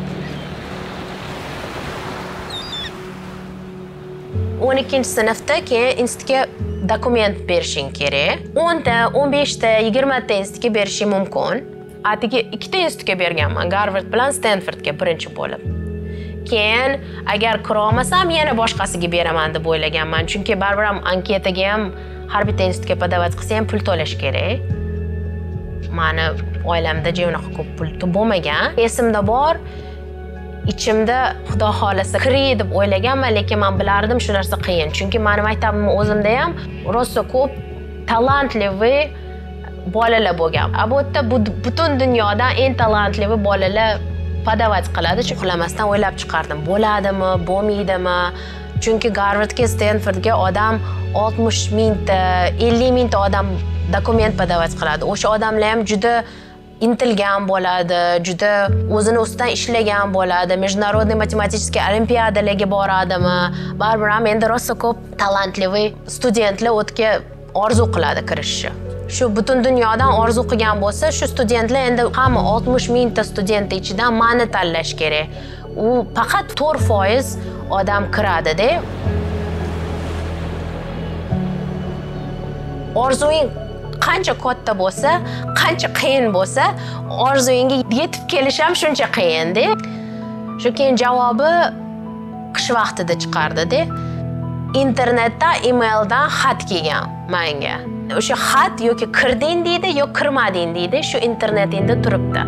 o'n ikkinchi sinfda keyin institutga dokument berishing kerak. o'n ta, o'n besh ta, yigirma ta institutga berishing mumkin. Atigi ikkita institutga berganman, Garvard bilan Stanfordga birinchi bo'lib. Keyin agar kira olmasam yana boshqasiga beraman deb o'ylaganman, chunki baribir ham anketaga ham har bitta institutga podavать qilsa ham pul to'lash kerak. Mani oilamda unaqa ko'p pul bo'lmagan. Esimda bor, ichimda xudo xolasa kiray deb o'ylaganman, lekin men bilardim shu narsa qiyin. Chunki meni maktabimni o'zimda ham rosa ko'p talantli bolalar bo'lgan. A bu yerda butun dunyodan eng talantli bolalar podavать qiladi. Uxlamasdan o'ylab chiqardim, bo'ladimi, bo'lmaydimi? Chunki Garvardga, Stanfordga odam oltmish mingta, ellik mingta odam dokument podavать qiladi. O'sha odamlar ham juda intilgan bo'ladi, juda o'zini ustidan ishlagan bo'ladi, международный matematik olimpiadalarga boradimi? Baribir ham endi rosa ko'p talantli studentlar o'tga orzu qiladi kirishni. Shu butun dunyodan orzu qilgan bo'lsa, shu studentlar endi hamma oltmish mingta student ichidan meni tanlash kerak. U faqat to'rt foiz odam kiradi-da. Orzuing qancha katta bo'lsa, qancha qiyin bo'lsa, orzuyingga yetib kelish ham shuncha qiyin-da. Shu keyin javobi qish vaqtida chiqardi-da. Internetda, emaildan xat kelgan menga. O'sha xat yoki kirding deydi, yoki kirmading deydi, shu internetingda turibdi.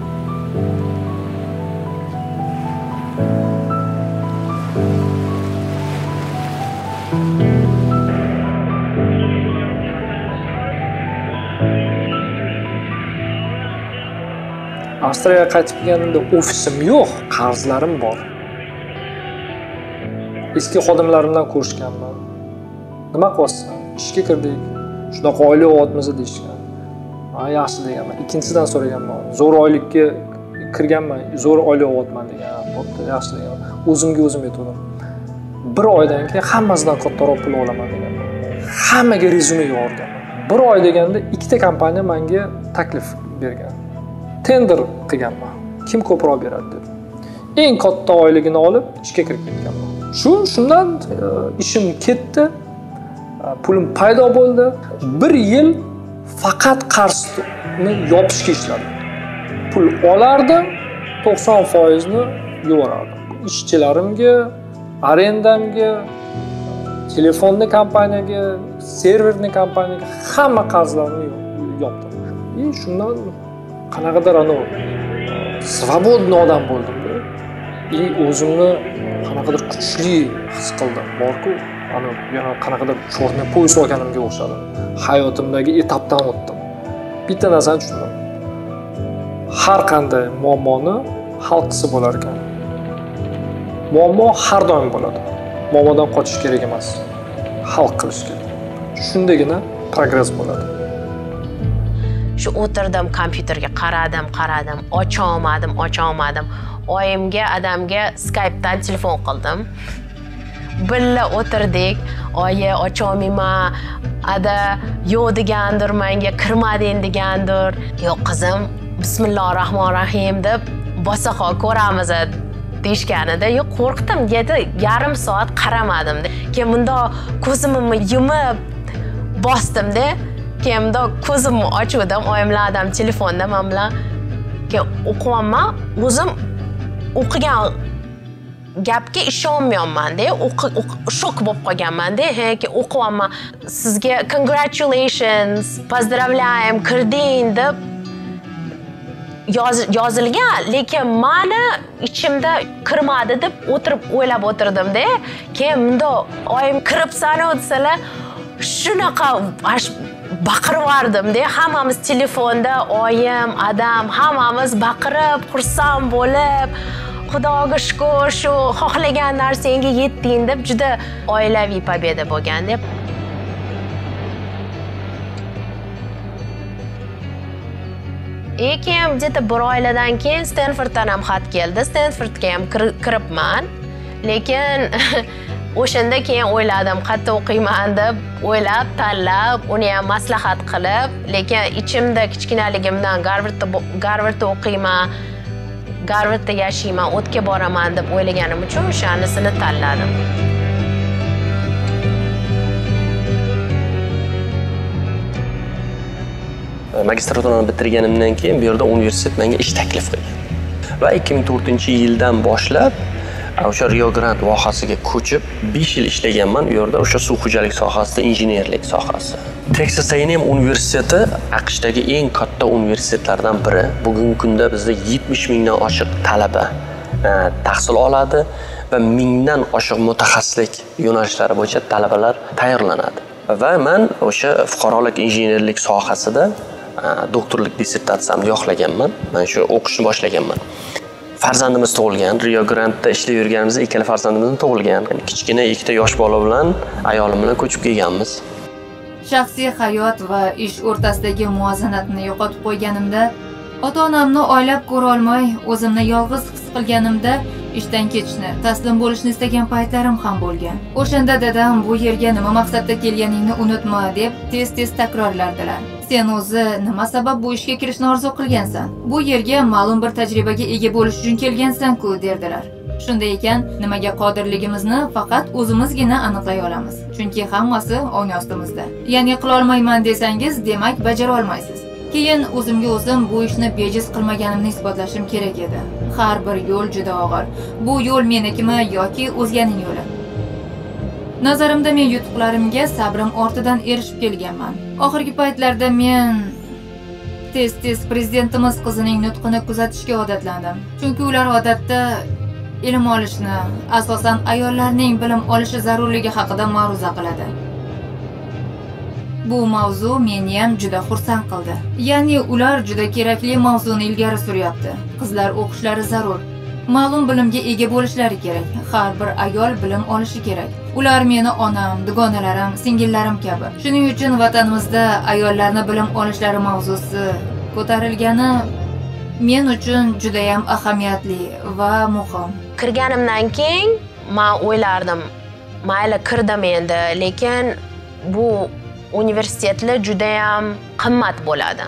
Avstriyaga qaytib kelganimda ofisim yo'q, qarzlarim bor. Eski xodimlarimdan ko'rishganman. Nima qilyapsan? Ishga kirdik. Shunaqa oylik olyapmiz deyishgan. Ha, yaxshi deganman. Ikkinchisidan so'raganman. Zo'r oylikka kirganman, zo'r oylik olyapman degan. Bo'pti, yaxshi deganman. O'zimga o'zim aytdim. Bir oydan keyin hammasidan kattaroq pul olaman deganman. Hammaga rezyume yuborganman. Bir oy deganda ikkita kompaniya menga taklif bergan. Tender qilganman. Kim ko'proq beradi deb. Eng katta oyligini olib ishga kirib ketganman. Shu shundan ishim ketdi. Pulim paydo bo'ldi. Bir yil faqat qarzni yopishga ishladim. Pul olardim, to'qson foiz ni yuborardim. Ishchilarimga, arendamga, telefonni kompaniyaga, serverni kompaniyaga hamma qarzlarni yopdim. И shundan qanaqadir ana svobodniy odam bo'ldim-da. И o'zimni qanaqadir kuchli his qildim. Bor-ku, ana yana qanaqadir chortni poyez olganimga o'xshadi. Hayotimdagi etapdan o'tdim. Bitta narsani tushundim. Har qanday muammoni hal qilsa bo'lar ekan. Muammo har doim bo'ladi. Muammodan qochish kerak emas. Hal qilish kerak. Shundagina progress bo'ladi. Shu o'tirdim, kompyuterga qaradim, qaradim, ocha olmadim, ocha olmadim. Oyimga, adamga Skype'dan telefon qildim. Billa o'tirdik. Oyi, ocha olmayman. Ada yo'q degandir menga, kirmading degandir. Yo'q qizim, bismillahirrohmanirrohim deb bosaqa ko'ramiz deyishganida, yo'q qo'rqdim dedi, yarim soat qaramadim. Keyin bunda ko'zimni yumib bosdim-da. Keyin bunda ko'zimni ochdim, oyim bilan adam telefonda men bilan keyin o'qiyapman. O'zim o'qigan gapga ishonmayapman-da, shok bo'lib qolganman-da. He, o'qiyapman. Sizga congratulations, поздравляем, kirding deb yozilgan, lekin meni ichimda kirmadi deb o'tirib o'ylab o'tirdim-da. Keyin bunda oyim kiribsan desalar, shunaqa baqirib vardim-da. Hammamiz telefonda, oyim, adam, hammamiz baqirib, xursand bo'lib, Xudoga shukr, shu xohlagan narsangga yetding deb juda oilaviy pobeda bo'lgan-da. E keyin где-то bir oylardan keyin Stanforddan ham xat keldi. Stanfordga ham kiribman. Lekin o'shanda keyin o'yladim, qayerda o'qiyman deb o'ylab, tanlab, uni ham maslahat qilib, lekin ichimda kichkinaligimdan Garvardda Garvardda o'qiyman, Garvardda yashayman, o'tga boraman deb o'ylaganim uchun o'shanisini tanladim. Magistraturani bitirganimdan keyin bu yerda universitet menga ish taklif qilgan. Va ikki ming to'rtinchi yildan boshlab o'sha Rio Grande vohasiga ko'chib besh yil ishlaganman. U yerda o'sha suv xo'jalik sohasida injenerlik sohasi. Texas A and M universiteti AQShdagi eng katta universitetlardan biri. Bugungi kunda bizda yetmish mingdan oshiq talaba tahsil oladi va mingdan oshiq mutaxassislik yo'nalishlari bo'yicha talabalar tayyorlanadi. Va men o'sha fuqarolik injenerlik sohasida doktorlik dissertatsiyamni yoqlaganman. Men shu o'qishni boshlaganman. Farzandimiz tug'ilgan, Rio Grande'da ishlab yurganimizda ikkala farzandimizni tug'ilgan. Kichkina ikkita yosh bola bilan ayolim bilan ko'chib kelganmiz. Shaxsiy hayot va ish o'rtasidagi muvozanatni yo'qotib qo'yganimda, ota-onamni oylab ko'ra olmay, o'zimni yolg'iz his qilganimda ishdan ketishni, taslim bo'lishni istagan paytlarim ham bo'lgan. O'shanda dadam bu yerga nima maqsadda kelganingni unutma deb tez-tez takrorlardilar. Sen o'zi nima sabab bu ishga kirishni orzu qilgansan? Bu yerga ma'lum bir tajribaga ega bo'lish uchun kelgansan-ku derdilar. Shunday ekan, nimaga qodirligimizni faqat o'zimizgina aniqlay olamiz. Chunki hammasi ong ostimizda. Ya'ni qila olmayman desangiz, demak bajara olmaysiz. Keyin o'zimga o'zim bu ishni bejiz qilmaganimni isbotlashim kerak edi. Har bir yo'l juda og'ir. Bu yo'l menikimi yoki o'zganing yo'li? Nazarimda men yutuqlarimga sabrim ortidan erishib kelganman. Oxirgi paytlarda men tez-tez prezidentimiz qizining nutqini kuzatishga odatlandim. Chunki ular odatda ilm olishni, asosan ayollarning bilim olishi zarurligi haqida ma'ruza qiladi. Bu mavzu meni ham juda xursand qildi. Ya'ni ular juda kerakli mavzuni ilgari suryapti. Qizlar o'qishlari zarur. Ma'lum bilimga ega bo'lishlari kerak. Har bir ayol bilim olishi kerak. Ular meni onam, dugonalarim, singillarim kabi. Shuning uchun vatanimizda ayollarni bilim olishlari mavzusi ko'tarilgani men uchun juda ham ahamiyatli va muhim. Kirganimdan keyin men o'ylardim, mayli kirdim endi, lekin bu universitetlar juda ham qimmat bo'ladi.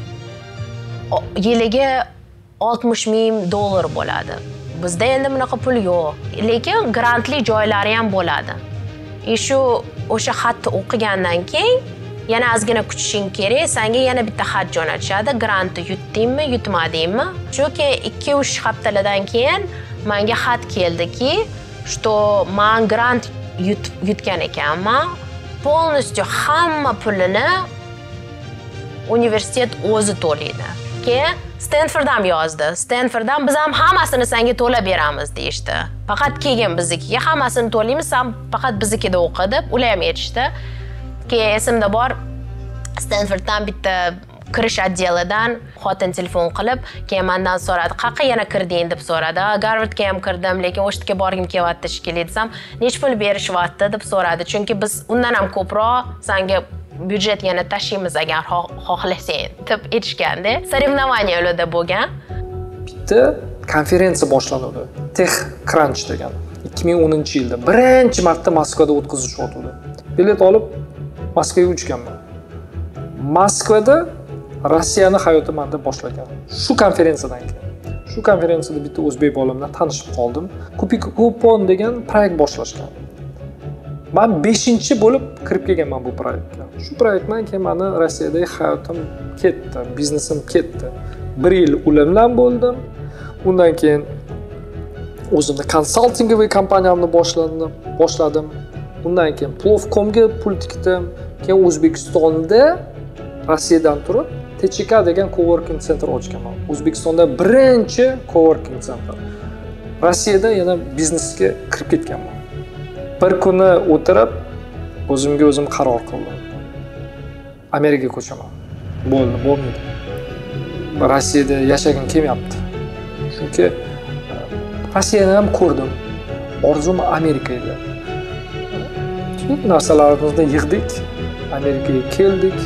Yiliga oltmish ming dollar bo'ladi. Bizda endi bunaqa pul yo'q. Lekin grantli joylari ham bo'ladi. E shu o'sha xatni o'qigandan keyin yana ozgina kutishing kerak, senga yana bitta xat jo'natishadi. Grantni yutdingmi, yutmadingmi? Chunki ikki uch haftalardan keyin menga xat keldiki, что men grant yutgan ekanman. Полностью hamma pulini universitet o'zi to'laydi. Keyin Stanford ham yozdi. Stanforddan biz ham hammasini senga to'lab beramiz deyishdi. Faqat keyin biznikiga hammasini to'laymiz, sen faqat biznikida o'qi deb ular ham aytishdi. Keyin esimda bor, Stanforddan bitta kirish otdelidan xotin telefon qilib, keyin mendan so'radi, "Qayerga yana kirding?" deb so'radi. "Garvardga ham kirdim, lekin o'sha yerga borgim kelyapti shekilli" desam, "Nech pul berishyapti?" deb so'radi. Chunki biz undan ham ko'proq senga byudjet yana tashlaymiz agar xohlasang deb aytishganda. Соревнование ularda bo'lgan. Bitta konferensiya boshlanadi. Tech Crunch degan. ikki ming o'ninchi yilda birinchi marta Moskvada o'tkazishyapti. Bilet olib Moskvaga uchganman. Moskvada Rossiyani hayoti menda boshlagan. Shu konferensiyadan keyin. Shu konferensiyada bitta o'zbek bola bilan tanishib qoldim. Kupon degan proyekt boshlashgan. Men beshinchi bo'lib kirib kelganman bu proyektga. Shu proyektdan keyin meni Rossiyadagi hayotim ketdi, biznesim ketdi. bir yil ular bilan bo'ldim. Undan keyin o'zimni konsaltingoviy kompaniyamni boshladim, boshladim. Undan keyin Plovcomga pul tikdim. Keyin O'zbekistonda Rossiyadan turib T C K degan coworking center ochganman. O'zbekistonda birinchi coworking center. Rossiyada yana biznesga kirib ketganman. Bir kuni o'tirib o'zimga o'zim qaror qildim. Amerikaga ko'chaman. Bo'ldi, bo'lmaydi. Rossiyada yashagim kelmayapti. Chunki Rossiyani ham ko'rdim. Orzum Amerika edi. Chunki narsalarimizni yig'dik, Amerikaga keldik.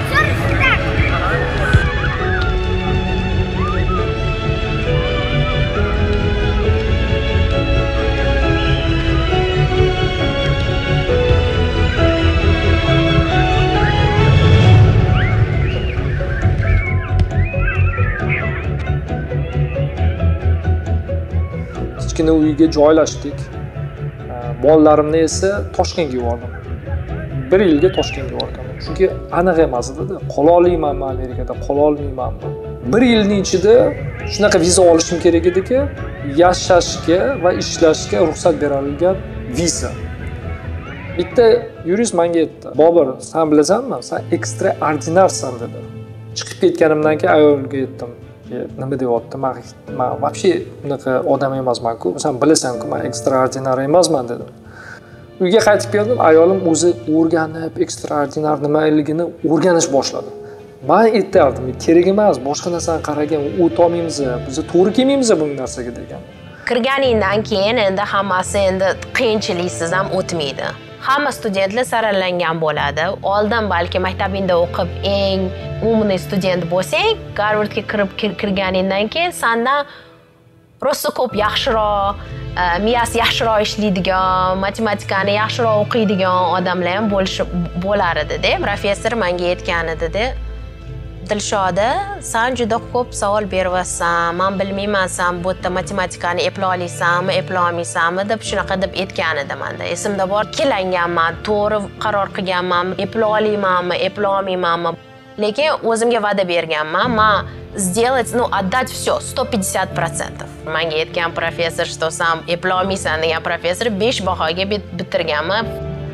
Kichkina uyga joylashdik. Bolalarimni esa Toshkentga yubordim. bir yilga Toshkentga yubordim. Chunki aniq emas edi. Qola olmaymanmi Amerikada, qola olmaymanmi? bir yilning ichida shunaqa viza olishim kerak ediki, yashashga va ishlashga ruxsat berilgan viza. Bitta yurist menga aytdi: "Bobur, sen bilasanmi? Sen ekstraordinarsan" dedi. Chiqib ketganimdan keyin ayolga aytdim: "Nima deyapti? Men men вообще bunaqa odam emasman-ku. Sen bilasan-ku, men ekstraordinar emasman" dedim. Uyga qaytib keldim, ayolim o'zi o'rganib, ekstraordinar nimaligini o'rganish boshladi. Men aytardim, kerak emas, boshqa narsani qaragan, o't olmaymiz, biz to'g'ri kelmaymiz bu narsaga degan. Kirganingdan keyin endi hammasi endi qiyinchiliksiz ham o'tmaydi. Hamma studentlar saralangan bo'ladi. Oldin balki maktabingda o'qib eng umumiy student bo'lsang, Garvardga kirib kirganingdan keyin sendan rosa ko'p yaxshiroq, miyasi yaxshiroq ishlaydigan, matematikani yaxshiroq o'qiydigan odamlar ham bo'lish bo'lar edi-da. Professor menga aytgan edi-da. Dilshoda, sen juda ko'p savol beryapsan, men bilmayman, sen bu yerda matematikani eplay olaysanmi, eplay olmaysanmi deb shunaqa deb aytgan edi menda. Esimda bor, ikkilanganman, to'g'ri qaror qilganman, eplay olaymanmi, eplay olmaymanmi. Lekin o'zimga va'da berganman, men сделать, ну, отдать все, сто пятьдесят процентов. Menga aytgan professor, что sen eplay olmaysan degan professor besh bahoga bitirganman.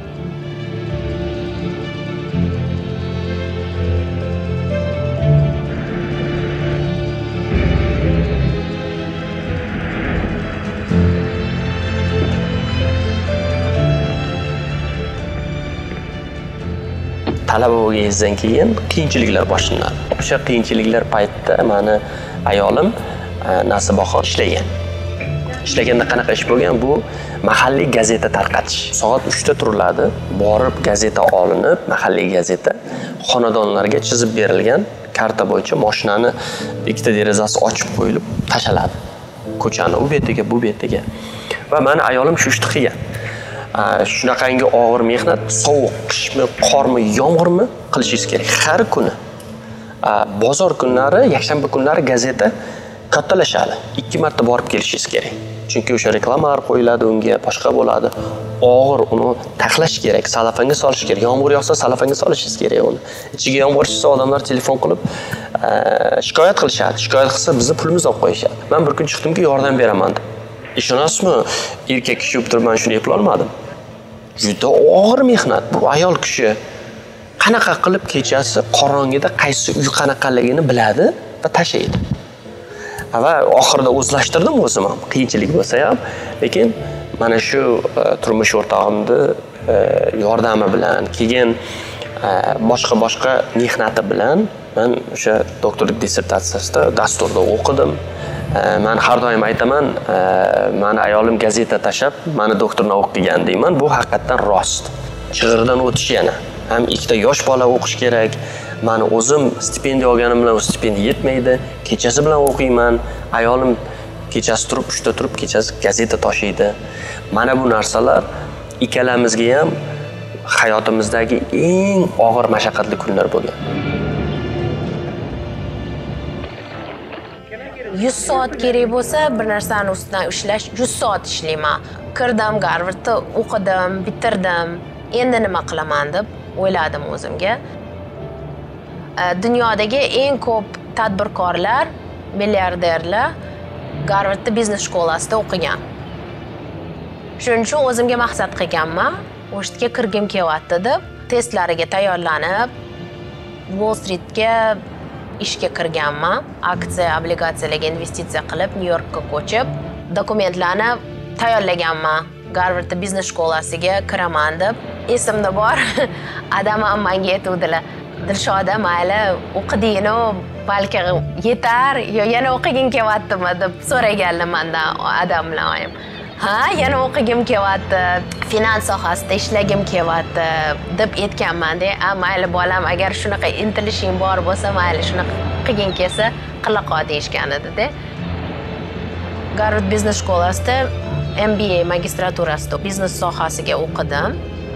Talaba bo'lganingizdan keyin qiyinchiliklar boshlanadi. O'sha qiyinchiliklar paytida meni ayolim Nasibaxon ishlagan. Ishlaganda qanaqa ish bo'lgan? Bu mahalliy gazeta tarqatish. Soat uchda turiladi. Borib gazeta olinib, mahalliy gazeta xonadonlarga chizib berilgan karta bo'yicha mashinani ikkita derazasi ochib qo'yilib tashaladi. Ko'chani u betiga, bu betiga. Va meni ayolim shu ishni qilgan. Shunaqangi og'ir mehnat, sovuq, qishmi, qormi, yomg'irmi qilishingiz kerak har kuni. Bozor kunlari, yakshanba kunlari gazeta kattalashadi. ikki marta borib kelishingiz kerak. Chunki o'sha reklamalar qo'yiladi unga, boshqa bo'ladi. Og'ir uni taxlash kerak, salafanga solish kerak. Yomg'ir yog'sa salafanga solishingiz kerak uni. Ichiga yomg'ir tushsa odamlar telefon qilib shikoyat qilishadi. Shikoyat qilsa bizni pulimizni olib qo'yishadi. Men bir kun chiqdimki, yordam beraman deb. Ishonasizmi? Erkak kishi bo'lib turib men shuni eplay olmadim. Juda og'ir mehnat. Bu ayol kishi qanaqa qilib kechasi qorong'ida qaysi uy qanaqaligini biladi va tashlaydi. Va oxirida o'zlashtirdim o'zim ham, qiyinchilik bo'lsa ham, lekin mana shu turmush o'rtog'imni yordami bilan, keyin boshqa-boshqa mehnati bilan men o'sha doktorlik dissertatsiyasida dasturda o'qidim. Men har doim aytaman, meni ayolim gazeta tashab, meni doktorni o'qigan deyman. Bu haqiqatan rost. Chig'irdan o'tish yana. Ham ikkita yosh bola o'qish kerak. Meni o'zim stipendiya olganim bilan o stipendiya yetmaydi. Kechasi bilan o'qiyman. Ayolim kechasi turib, uchta turib, kechasi gazeta tashiydi. Mana bu narsalar ikkalamizga ham hayotimizdagi eng og'ir mashaqqatli kunlar bo'lgan. yuz soat kerak bo'lsa, bir narsani ustidan ishlash yuz soat ishlayman. Kirdim, Garvardda o'qidim, bitirdim. Endi nima qilaman deb o'yladim o'zimga. Dunyodagi eng ko'p tadbirkorlar, milliarderlar Garvardda biznes shkolasida o'qigan. Shuning uchun o'zimga maqsad qilganman, o'sha yerga kirgim kelyapti deb testlariga tayyorlanib Wall Streetga ishga kirganman. Aksiya, obligatsiyalarga investitsiya qilib, Nyu-Yorkka ko'chib, dokumentlarni tayyorlaganman. Garvard biznes shkolasiga kiraman deb. Esimda bor, adam ham menga aytuvdilar. Dilshoda, mayli, o'qidingmi, balki yetar, yo yana o'qiging kelyaptimi deb so'raganlar mendan adam bilan oyim. Ha, yana o'qigim kelyapti, finans sohasida ishlagim kelyapti deb aytganman-da. A, mayli bolam, agar shunaqa intilishing bor bo'lsa, mayli shunaqa qilging kelsa, qila qol deyishgan edi-da. Garvard biznes shkolasida M B A magistraturasida biznes sohasiga o'qidim.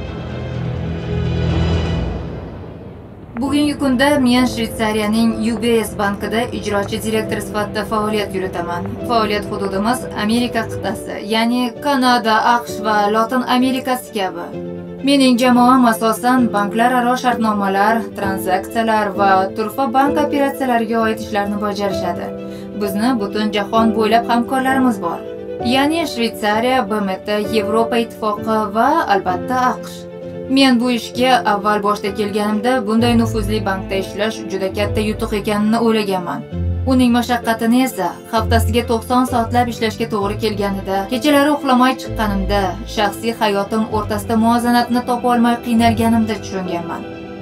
Bugungi kunda men Shveysariyaning U B S bankida ijrochi direktor sifatida faoliyat yuritaman. Faoliyat hududimiz Amerika qit'asi, ya'ni Kanada, AQSh va Lotin Amerikasi kabi. Mening jamoam asosan banklararo shartnomalar, tranzaksiyalar va turfa bank operatsiyalariga oid ishlarni bajarishadi. Bizni butun jahon bo'ylab hamkorlarimiz bor. Ya'ni Shveysariya, B M T, Yevropa ittifoqi va albatta AQSh. Men bu ishga avval boshda kelganimda bunday nufuzli bankda ishlash juda katta yutuq ekanini o'ylaganman. Uning mashaqqatini esa haftasiga to'qson soatlab ishlashga to'g'ri kelganida, kechalari uxlamay chiqqanimda, shaxsiy hayotim o'rtasida muvozanatni topa olmay qiynalganimda tushunganman.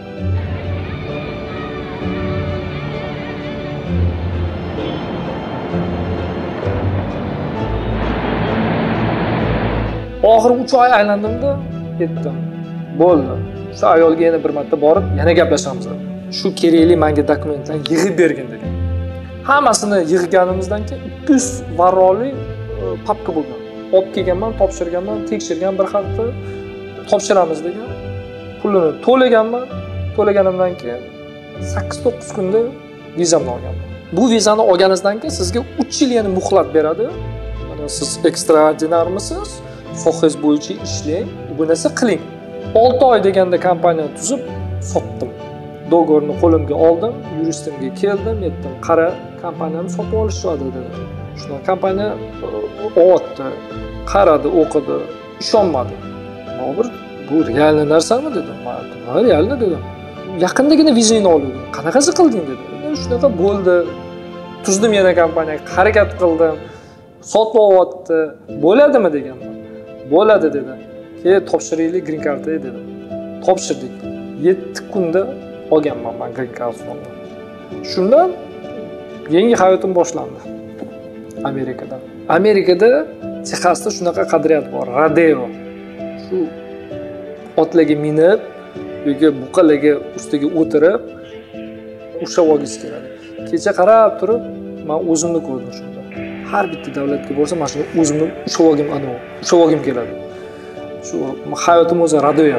Oxiri uch oy aylandimda, ketdim. Bo'ldi. Shu ayolga yana bir marta borib, yana gaplashamiz. Shu kerakli menga dokumentlarni yig'ib bergin dedim. Hammasini yig'ganimizdan keyin ikki yuz varroli papka bo'lgan. Olib kelganman, topshirganman, tekshirgan bir hafta topshiramiz degan. Pulini to'laganman. To'laganimdan keyin sakkiz to'qqiz kunda vizamni olganman. Bu vizani olganingizdan keyin sizga uch yil yana muhlat beradi. Mana siz ekstraordinarmisiz? Sohangiz bo'yicha ishlang, bu narsa qiling. olti oy deganda kompaniya tuzib sotdim. Do'g'orni qo'limga oldim, yuristimga keldim, aytdim, "Qara, kompaniyani sotib olishadi" dedi. Shuna kompaniya o'tdi, qaradi, o'qidi, ishonmadi. "Bobur, bu real narsami?" dedim. "Ha, real" dedim. "Yaqindagina vizani oldim. Qanaqasi qilding?" dedi. "Shunaqa bo'ldi. Tuzdim yana kompaniyaga, harakat qildim, sotib oldi. Bo'ladimi?" deganman. "Bo'ladi" dedi. "Keyin topshiraylik green cardni" dedim. Topshirdik. yetti kunda olganman men green cardni. Shundan yangi hayotim boshlandi. Amerikada. Amerikada Texasda shunaqa qadriyat bor, rodeo. Shu otlarga minib, yoki buqalarga ustiga o'tirib ushlab olgisi keladi. Kecha qarab turib, men o'zimni ko'rdim shunda. Har bitta davlatga borsam, mana shuni o'zimni ushlab olgim, ana, ushlab olgim keladi. Shu hayotim o'zi rodeo.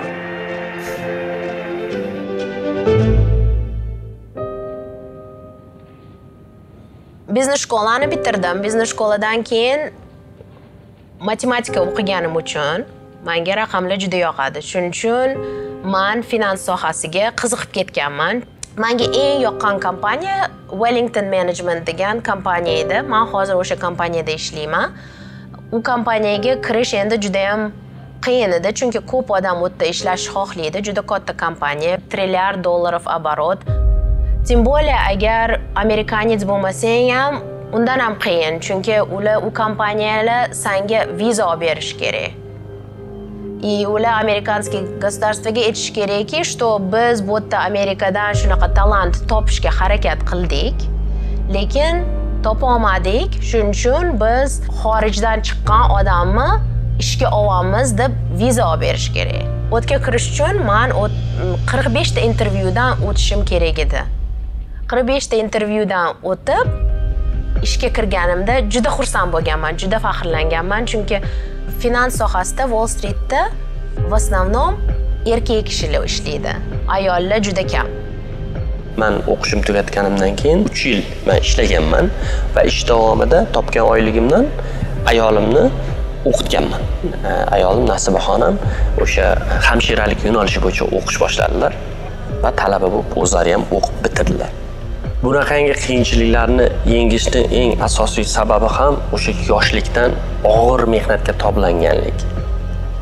Biznes shkolani bitirdim. Biznes shkoladan keyin matematika o'qiganim uchun menga raqamlar juda yoqadi. Shuning uchun men finans sohasiga qiziqib ketganman. Menga eng yoqqan kompaniya Wellington Management degan kompaniya edi. Men hozir o'sha kompaniyada ishlayman. U kompaniyaga kirish endi juda ham qiyin edi, chunki ko'p odam u yerda ishlash xohlaydi. Juda katta kompaniya, trilliard dollarov оборот. Tim bo'lsa, agar amerikanец bo'lmasang ham undan ham qiyin, chunki ular u kompaniyalar senga viza olib berish kerak. И ular amerikanskiy государствоga aytish kerakki, что biz bu yerda Amerikadan shunaqa talant topishga harakat qildik, lekin topa olmadik. Shuning uchun biz xorijdan chiqqan odamni ishga olamiz deb viza olib berish kerak. O'tga kirish uchun men qirq besh ta intervyudan o'tishim kerak edi. qirq besh ta intervyudan o'tib ishga kirganimda juda xursand bo'lganman, juda faxrlanganman, chunki finans sohasida Wall Streetda в основном erkak kishilar ishlaydi. Ayollar juda kam. Men o'qishim tugatganimdan keyin uch yil men ishlaganman va ish davomida topgan oyligimdan ayolimni o'qitganman. Ayolim Nasibaxonam o'sha hamshiralik yo'nalishi bo'yicha o'qish boshladilar va talaba bo'lib o'zlari ham o'qib bitirdilar. Bunaqangi qiyinchiliklarni yengishning eng asosiy sababi ham o'sha yoshlikdan og'ir mehnatga toblanganlik.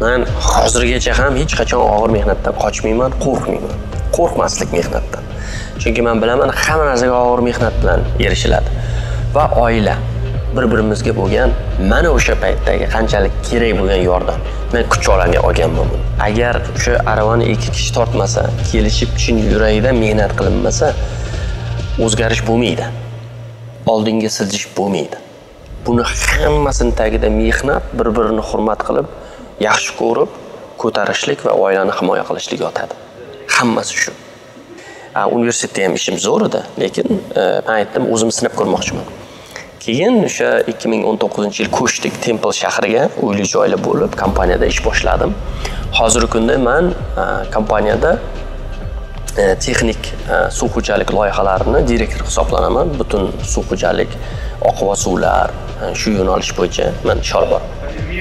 Men hozirgacha ham hech qachon og'ir mehnatdan qochmayman, qo'rqmayman. Qo'rqmaslik mehnatdan. Chunki men bilaman, hamma narsaga og'ir mehnat bilan erishiladi. Va oila bir-birimizga bo'lgan mana o'sha paytdagi qanchalik kerak bo'lgan yordam. Men kuch olamay olganman buni. Agar o'sha aravani ikki kishi tortmasa, kelishib chin yuragidan mehnat qilinmasa, o'zgarish bo'lmaydi. Oldinga siljish bo'lmaydi. Buni hammasini tagida mehnat, bir-birini hurmat qilib, yaxshi ko'rib, ko'tarishlik va oilani himoya qilishlik yotadi. Hammasi shu. Universitetda ham ishim zo'r edi, lekin men aytdim, o'zim sinab ko'rmoqchiman. Keyin o'sha ikki ming o'n to'qqizinchi yil ko'chdik Temple shahriga, uyli joyli bo'lib, kompaniyada ish boshladim. Hozirgi kunda men kompaniyada texnik suv xo'jalik loyihalarini direktor hisoblanaman. Butun suv xo'jalik, oqova suvlar, shu yo'nalish bo'yicha men ish olib boraman.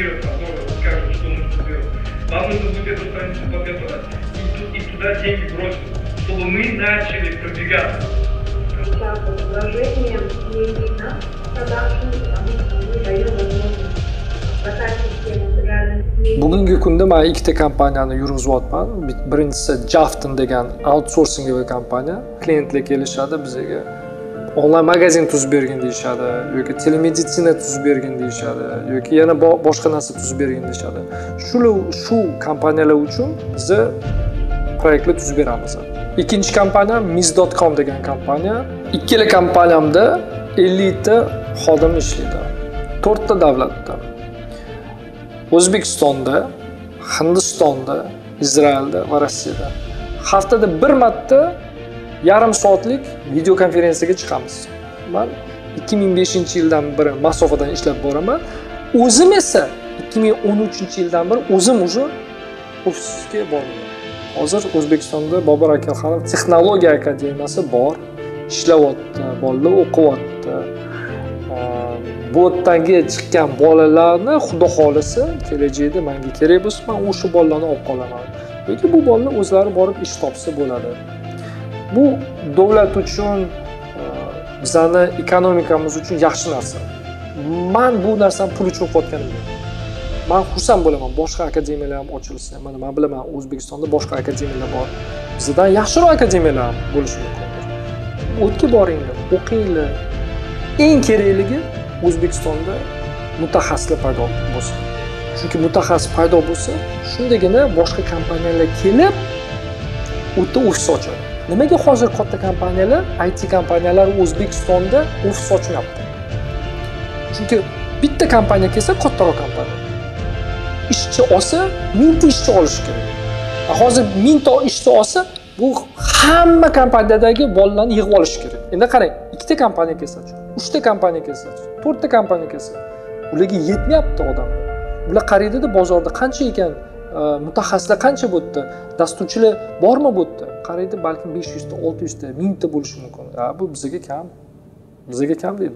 Чтобы мы начали пробегаться. Сейчас предложением именно продакшн, потому что мы даем возможность прокачивать все материальные. Bugungi kunda men ikkita kompaniyani yurg'izyapman. Birinchisi Jafton degan outsourcing kompaniya. Klientlar kelishadi bizga. Onlayn magazin tuzib bergin deyishadi, yoki telemeditsina tuzib bergin deyishadi, yoki yana boshqa narsa tuzib bergin deyishadi. Shu shu kompaniyalar uchun biz proyektlar tuzib beramiz. Ikkinchi kompaniya miz dot com degan kompaniya. Ikkala kompaniyamda ellik ta xodim ishlaydi. to'rt ta davlatda. O'zbekistonda, Hindistonda, Izraelda va Rossiyada. Haftada bir marta yarim soatlik video konferensiyaga chiqamiz. Men ikki ming beshinchi yildan beri masofadan ishlab boraman. O'zim esa ikki ming o'n uchinchi yildan beri o'zim o'sha ofisga boraman. Hozir O'zbekistonda Bobur Akalxonov texnologiya akademiyasi bor, ishlayapti, bolalar o'qiyapti. Bu yerga chiqqan bolalarni xudo xolisa kelajakda menga kerak bo'lsa, men o'sha bolalarni olib qolaman. Yoki bu bolalar o'zlari borib ish topsa bo'ladi. Bu davlat uchun, bizning ekonomikamiz uchun yaxshi narsa. Men bu narsani pul uchun qilayotganim yo'q. Men xursand bo'laman, boshqa akademiyalar ham ochilsa. Mana men bilaman, O'zbekistonda boshqa akademiyalar bor. Bizdan yaxshiroq akademiyalar ham bo'lishi mumkin. O'tga boringlar, o'qinglar. Eng kerakligi O'zbekistonda mutaxassislar paydo bo'lsin. Chunki mutaxassis paydo bo'lsa, shundagina boshqa kompaniyalar kelib, o'ta ofis ochadi. Nimaga hozir katta kompaniyalar, I T kompaniyalar O'zbekistonda ofis ochmayapti? Chunki bitta kompaniya kelsa, kattaroq kompaniya. Ishchi olsa, mingta ishchi olish kerak. Hozir mingta ishchi olsa, bu hamma kompaniyadagi bolalarni yig'ib olish kerak. Endi qarang, ikkita kompaniya kelsa-chi, uchta kompaniya kelsa-chi, to'rtta kompaniya kelsa, ularga yetmayapti odamlar. Bular qaraydi-da, bozorda qancha ekan, mutaxassislar qancha bo'pti, dasturchilar bormi bo'pti? Qaraydi, balki besh yuz ta, olti yuz ta, ming ta bo'lishi mumkin. Ha, bu bizga kam. Bizga kam deydi.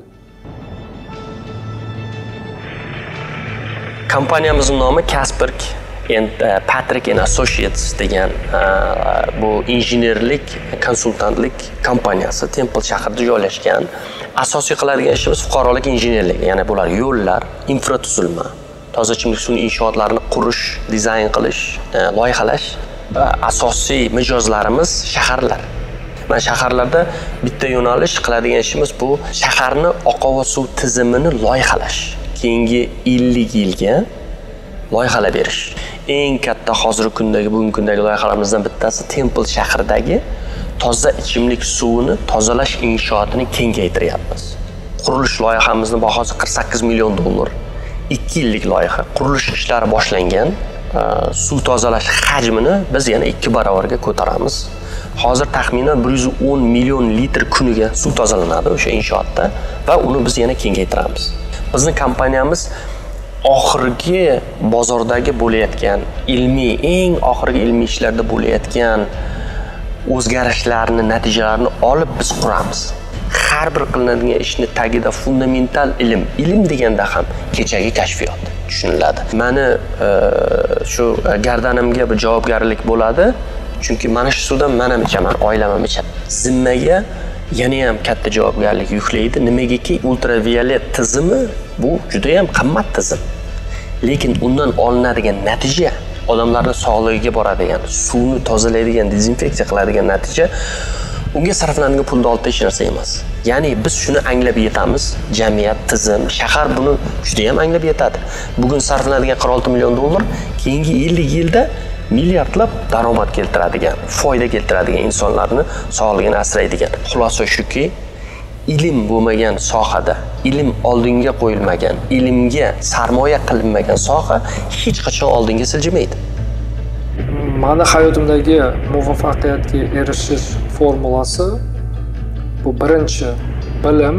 Kompaniyamizning nomi Kasperk and Patrick and Associates degan bu injenerlik, konsultantlik kompaniyasi Temple shahrida joylashgan. Asosiy qiladigan ishimiz fuqarolik injenerligi, ya'ni bular yo'llar, infratuzilma, toza ichimlik suv inshootlarini qurish, dizayn qilish, loyihalash. Asosiy mijozlarimiz shaharlar. Mana shaharlarda bitta yo'nalish qiladigan ishimiz bu shaharni oqova suv tizimini loyihalash. Keyingi ellik yilga loyihalar berish. Eng katta hozirgi kundagi, bugungi kundagi loyihalarimizdan bittasi Temple shahridagi toza ichimlik suvini tozalash inshootini kengaytiryapmiz. Qurilish loyihamizning bahosi qirq sakkiz million dollar. ikki yillik loyiha. Qurilish ishlari boshlangan. Suv tozalash hajmini biz yana ikki barobarga ko'taramiz. Hozir taxminan bir yuz o'n million litr kuniga suv tozalanadi o'sha inshootda va uni biz yana kengaytiramiz. Bizning kompaniyamiz oxirgi bozordagi bo'layotgan ilmiy, eng oxirgi ilmiy ishlarda bo'layotgan o'zgarishlarni, natijalarini olib biz quramiz. Har bir qilinadigan ishni tagida fundamental ilm, ilm deganda ham kechagi kashfiyot tushuniladi. Meni shu gardanimga bir javobgarlik bo'ladi, chunki mana shu suvdan men ham ichaman, oilam ham ichadi. Zimmaga yana ham katta javobgarlik yuklaydi. Nimagaki ultraviolet tizimi bu juda ham qimmat tizim. lekin undan olinadigan natija odamlarning sog'lig'iga boradigan, suvni tozalaydigan, dezinfeksiya qiladigan natija unga sarflanadigan pulni olti hech narsa emas. Ya'ni biz shuni anglab yetamiz, jamiyat, tizim, shahar buni juda ham anglab yetadi. Bugun sarflanadigan qirq olti million dollar keyingi ellik yilda milliardlab daromad keltiradigan, foyda keltiradigan insonlarni sog'lig'ini asraydigan. Xulosa shuki, ilm bo'lmagan sohada, ilm oldinga qo'yilmagan, ilmga sarmoya qilinmagan soha hech qachon oldinga siljimaydi. Mani hayotimdagi muvaffaqiyatga erishish formulasi bu birinchi bilim.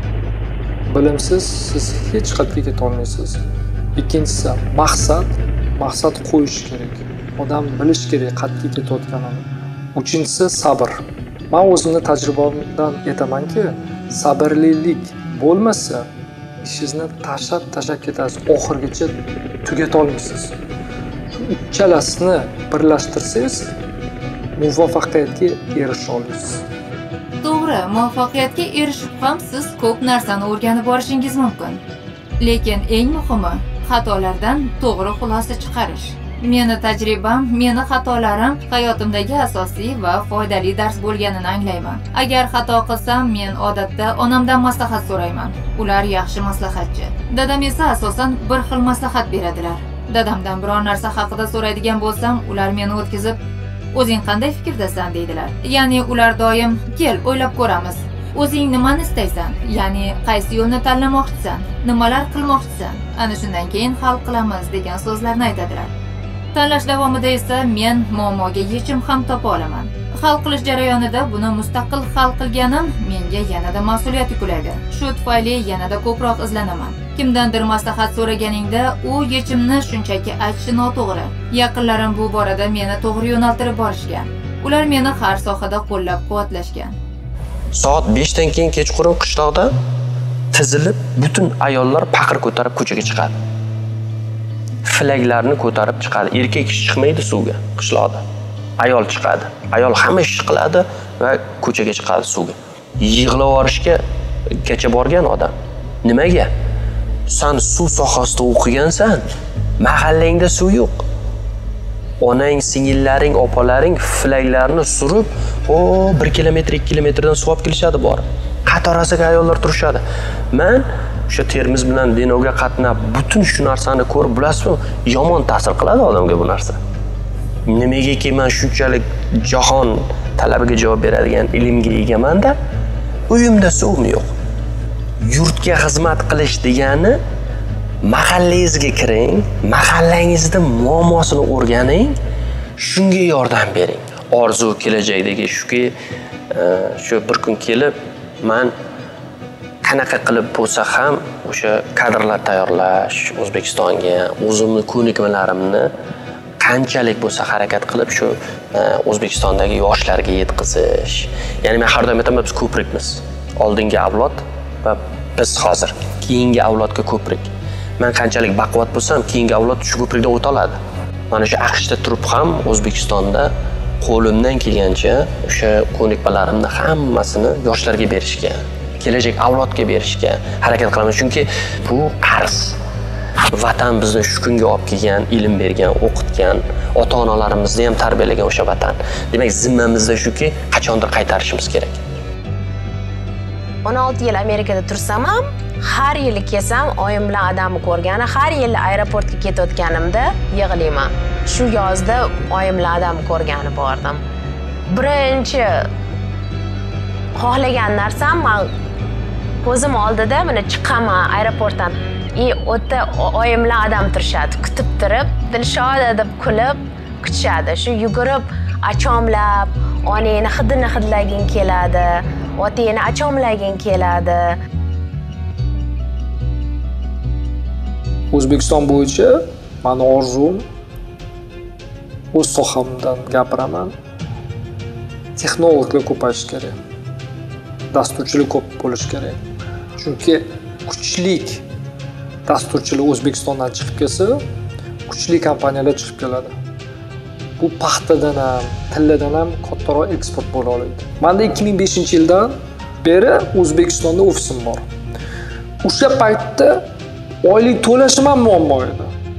Bilimsiz siz hech qayerga keta olmaysiz. Ikkinchisi maqsad, maqsad qo'yish kerak. Odam bilish kerak qayerga ketayotganini. Uchinchisi sabr. Men o'zimni tajribamdan aytamanki, sabrlilik bo'lmasa, ishingizni tashlab tashlab ketasiz, oxirigacha tugata olmaysiz. Ikkalasini birlashtirsangiz, muvaffaqiyatga erisha olasiz. To'g'ri, muvaffaqiyatga erishib ham siz ko'p narsani o'rganib borishingiz mumkin. Lekin eng muhimi xatolardan to'g'ri xulosa chiqarish. Meni tajribam, meni xatolarim hayotimdagi asosiy va foydali dars bo'lganini anglayman. Agar xato qilsam, men odatda onamdan maslahat so'rayman. Ular yaxshi maslahatchi. Dadam esa asosan bir xil maslahat beradilar. Dadamdan biror narsa haqida so'raydigan bo'lsam, ular meni o'tkazib, "O'zing qanday fikrdasan?" deydilar. Ya'ni ular doim "Kel, o'ylab ko'ramiz. O'zing nimani istaysan? Ya'ni qaysi yo'lni tanlamoqchisan? Nimalar qilmoqchisan? Ana shundan keyin hal qilamiz" degan so'zlarni aytadilar. Tanlash davomida esa men muammoga yechim ham topa olaman. Hal qilish jarayonida buni mustaqil hal qilganim menga yanada mas'uliyat yuklaydi. Shu tufayli yanada ko'proq izlanaman. Kimdandir maslahat so'raganingda u yechimni shunchaki aytishi noto'g'ri. Yaqinlarim bu borada meni to'g'ri yo'naltirib borishgan. Ular meni har sohada qo'llab-quvvatlashgan. Soat beshdan keyin kechqurun qishloqda tizilib butun ayollar paqir ko'tarib ko'chaga chiqadi. Flaglarni ko'tarib chiqadi. Erkak kishi chiqmaydi suvga qishloqda. Ayol chiqadi. Ayol hamma ish qiladi va ko'chaga chiqadi suvga. Yig'lab yorishga gacha borgan odam. Nimaga? Sen suv sohasida o'qigansan, mahallangda suv yo'q. Onang, singillaring, opalaring flaglarni surib, o bir kilometr, ikki kilometrdan suv olib kelishadi bor. Qatorasiga ayollar turishadi. Men o'sha Termiz bilan Denovga qatnab, butun shu narsani ko'rib, bilasizmi, yomon ta'sir qiladi odamga bu narsa. Nimagaki men shunchalik jahon talabiga javob beradigan ilmga egamanda, uyimda suvim yo'q. Yurtga xizmat qilish degani mahallangizga kiring, mahallangizda muammosini o'rganing, shunga yordam bering. Orzu kelajakdagi shuki, shu bir kun kelib men qanaqa qilib bo'lsa ham o'sha kadrlar tayyorlash, O'zbekistonga o'zimni ko'nikmalarimni qanchalik bo'lsa harakat qilib shu O'zbekistondagi yoshlarga yetkazish. Ya'ni men har doim aytaman, biz ko'prikmiz. Oldingi avlod va biz hozir keyingi avlodga ko'prik. Men qanchalik baquvvat bo'lsam, keyingi avlod shu ko'prikdan o'ta oladi. Mana shu AQShda turib ham O'zbekistonda qo'limdan kelgancha o'sha ko'nikmalarimni hammasini yoshlarga berishga, kelajak avlodga berishga harakat qilaman. Chunki bu qarz. Vatan bizni shu kunga olib kelgan, ilm bergan, o'qitgan, ota-onalarimizni ham tarbiyalagan o'sha vatan. Demak, zimmamizda shuki, qachondir qaytarishimiz kerak. o'n olti yil Amerikada tursam ham, har yili kelsam, oyim bilan adamni ko'rgani, har yili aeroportga ketayotganimda yig'layman. Shu yozda oyim bilan adamni ko'rgani bordim. Birinchi xohlagan narsam, men ko'zim oldida mana chiqaman aeroportdan. I o'ta oyim bilan adam turishadi, kutib turib, Dilshoda deb kulib kutishadi. Shu yugurib, achomlab, onangni hidini hidlaging keladi, otangni achomlaging keladi. O'zbekiston bo'yicha meni orzum, o'z sohamdan gapiraman, texnologlar ko'payishi kerak. Dasturchilik ko'p bo'lishi kerak. Chunki kuchlik dasturchilar O'zbekistondan chiqib kelsa, kuchli kompaniyalar chiqib keladi. Bu paxtadan ham, tilladan ham kattaroq eksport bo'la oladi. Menda ikki ming beshinchi yildan beri O'zbekistonda ofisim bor. O'sha paytda oylik to'lashim ham muammo edi.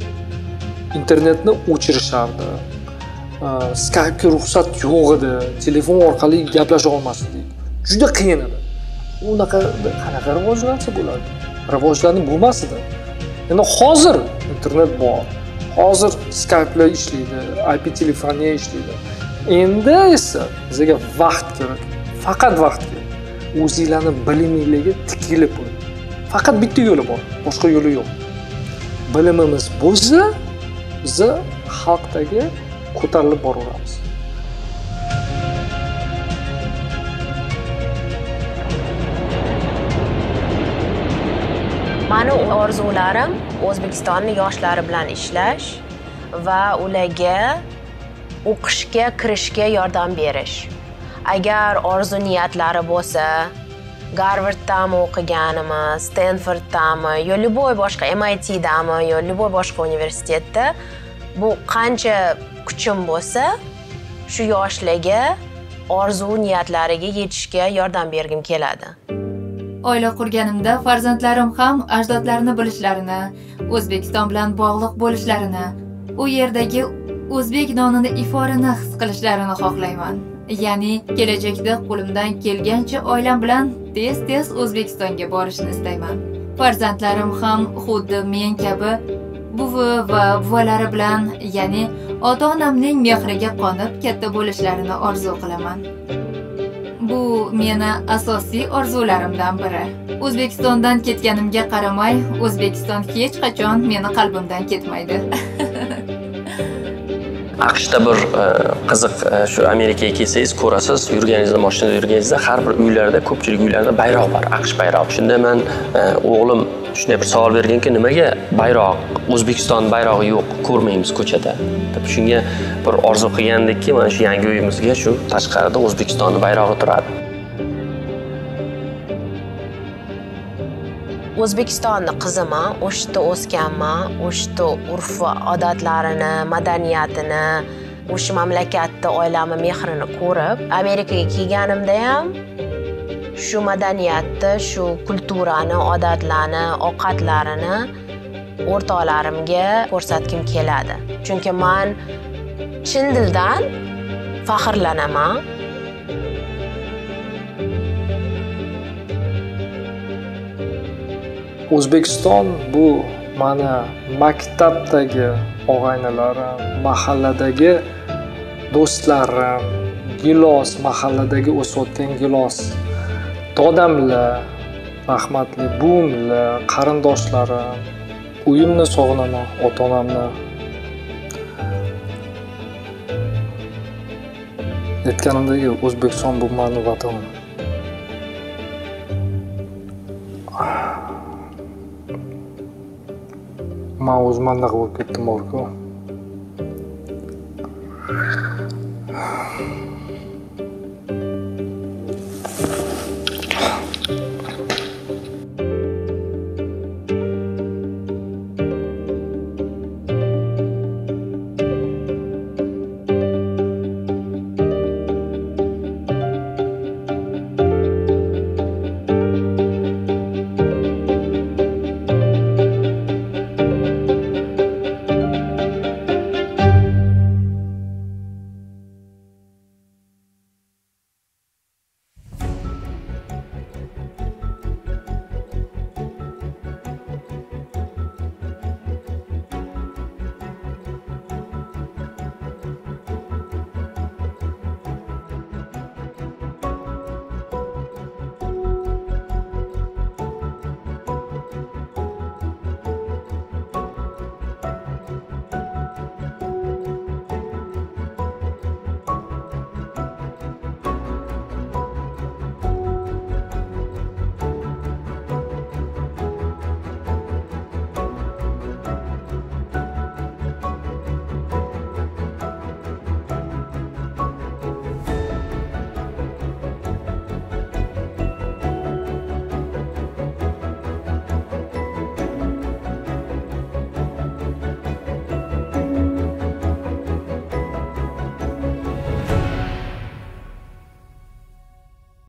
internetni o'chirishardi. Skype'ga ruxsat yo'q edi, telefon orqali gaplasha olmasdik. Juda qiyin edi. Unaqa qanaqa rivojlansa bo'ladi? Rivojlanib bo'lmas edi. Endi hozir internet bor. Hozir Skype'lar ishlaydi, I P telefoniya ishlaydi. Endi esa bizga vaqt kerak. Faqat vaqt kerak. O'zingizlarni bilimingizga tikilib qo'ying. Faqat bitta yo'li bor, boshqa yo'li yo'q. Bilimimiz bo'lsa, biz xalqdagi ko'tarilib boraveramiz. Mani orzularim O'zbekistonning yoshlari bilan ishlash va ularga o'qishga kirishga yordam berish. Agar orzu niyatlari bo'lsa, Garvarddami o'qiganimi, Stanforddami, yo любой boshqa M I T'dami, yo любой boshqa universitetda bu qancha kuchim bo'lsa, shu yoshlarga orzu niyatlariga yetishga yordam bergim keladi. Oila qurganimda farzandlarim ham ajdodlarini bilishlarini, O'zbekiston bilan bog'liq bo'lishlarini, u yerdagi o'zbek nonini iforini his qilishlarini xohlayman. Ya'ni kelajakda qo'limdan kelgancha oilam bilan tez-tez O'zbekistonga borishni istayman. Farzandlarim ham xuddi men kabi buvi va buvalari bilan, ya'ni ota-onamning mehriga qonib katta bo'lishlarini orzu qilaman. Bu meni asosiy orzularimdan biri. O'zbekistondan ketganimga qaramay, O'zbekiston hech qachon meni qalbimdan ketmaydi. AQShda bir qiziq, shu Amerikaga kelsangiz ko'rasiz, yurganingizda, mashinada yurganingizda har bir uylarda, ko'pchilik uylarda bayroq bor, AQSh bayrog'i. Shunda men o'g'lim shunday bir savol berganki, nimaga bayroq, O'zbekiston bayrog'i yo'q, ko'rmaymiz ko'chada deb shunga bir orzu qilgandikki, mana shu yangi uyimizga shu tashqarida O'zbekistonning bayrog'i turadi. O'zbekistonni qiziman, o'shda o'sganman, o'shda urf va odatlarini, madaniyatini, o'sha mamlakatda oilamni mehrini ko'rib, Amerikaga kelganimda ham shu madaniyatni, shu kulturani, odatlarni, ovqatlarini o'rtoqlarimga ko'rsatgim keladi. Chunki men chin dildan faxrlanaman. O'zbekiston bu mana maktabdagi og'aynilarim, mahalladagi do'stlarim, gilos, mahalladagi o'sayotgan gilos dodamlar, rahmatli buvimlar, qarindoshlarim, uyimni sog'inaman, ota-onamni. Aytganimdagi O'zbekiston bu meni vatanim. Men o'zimdan bo'lib ketdim borku.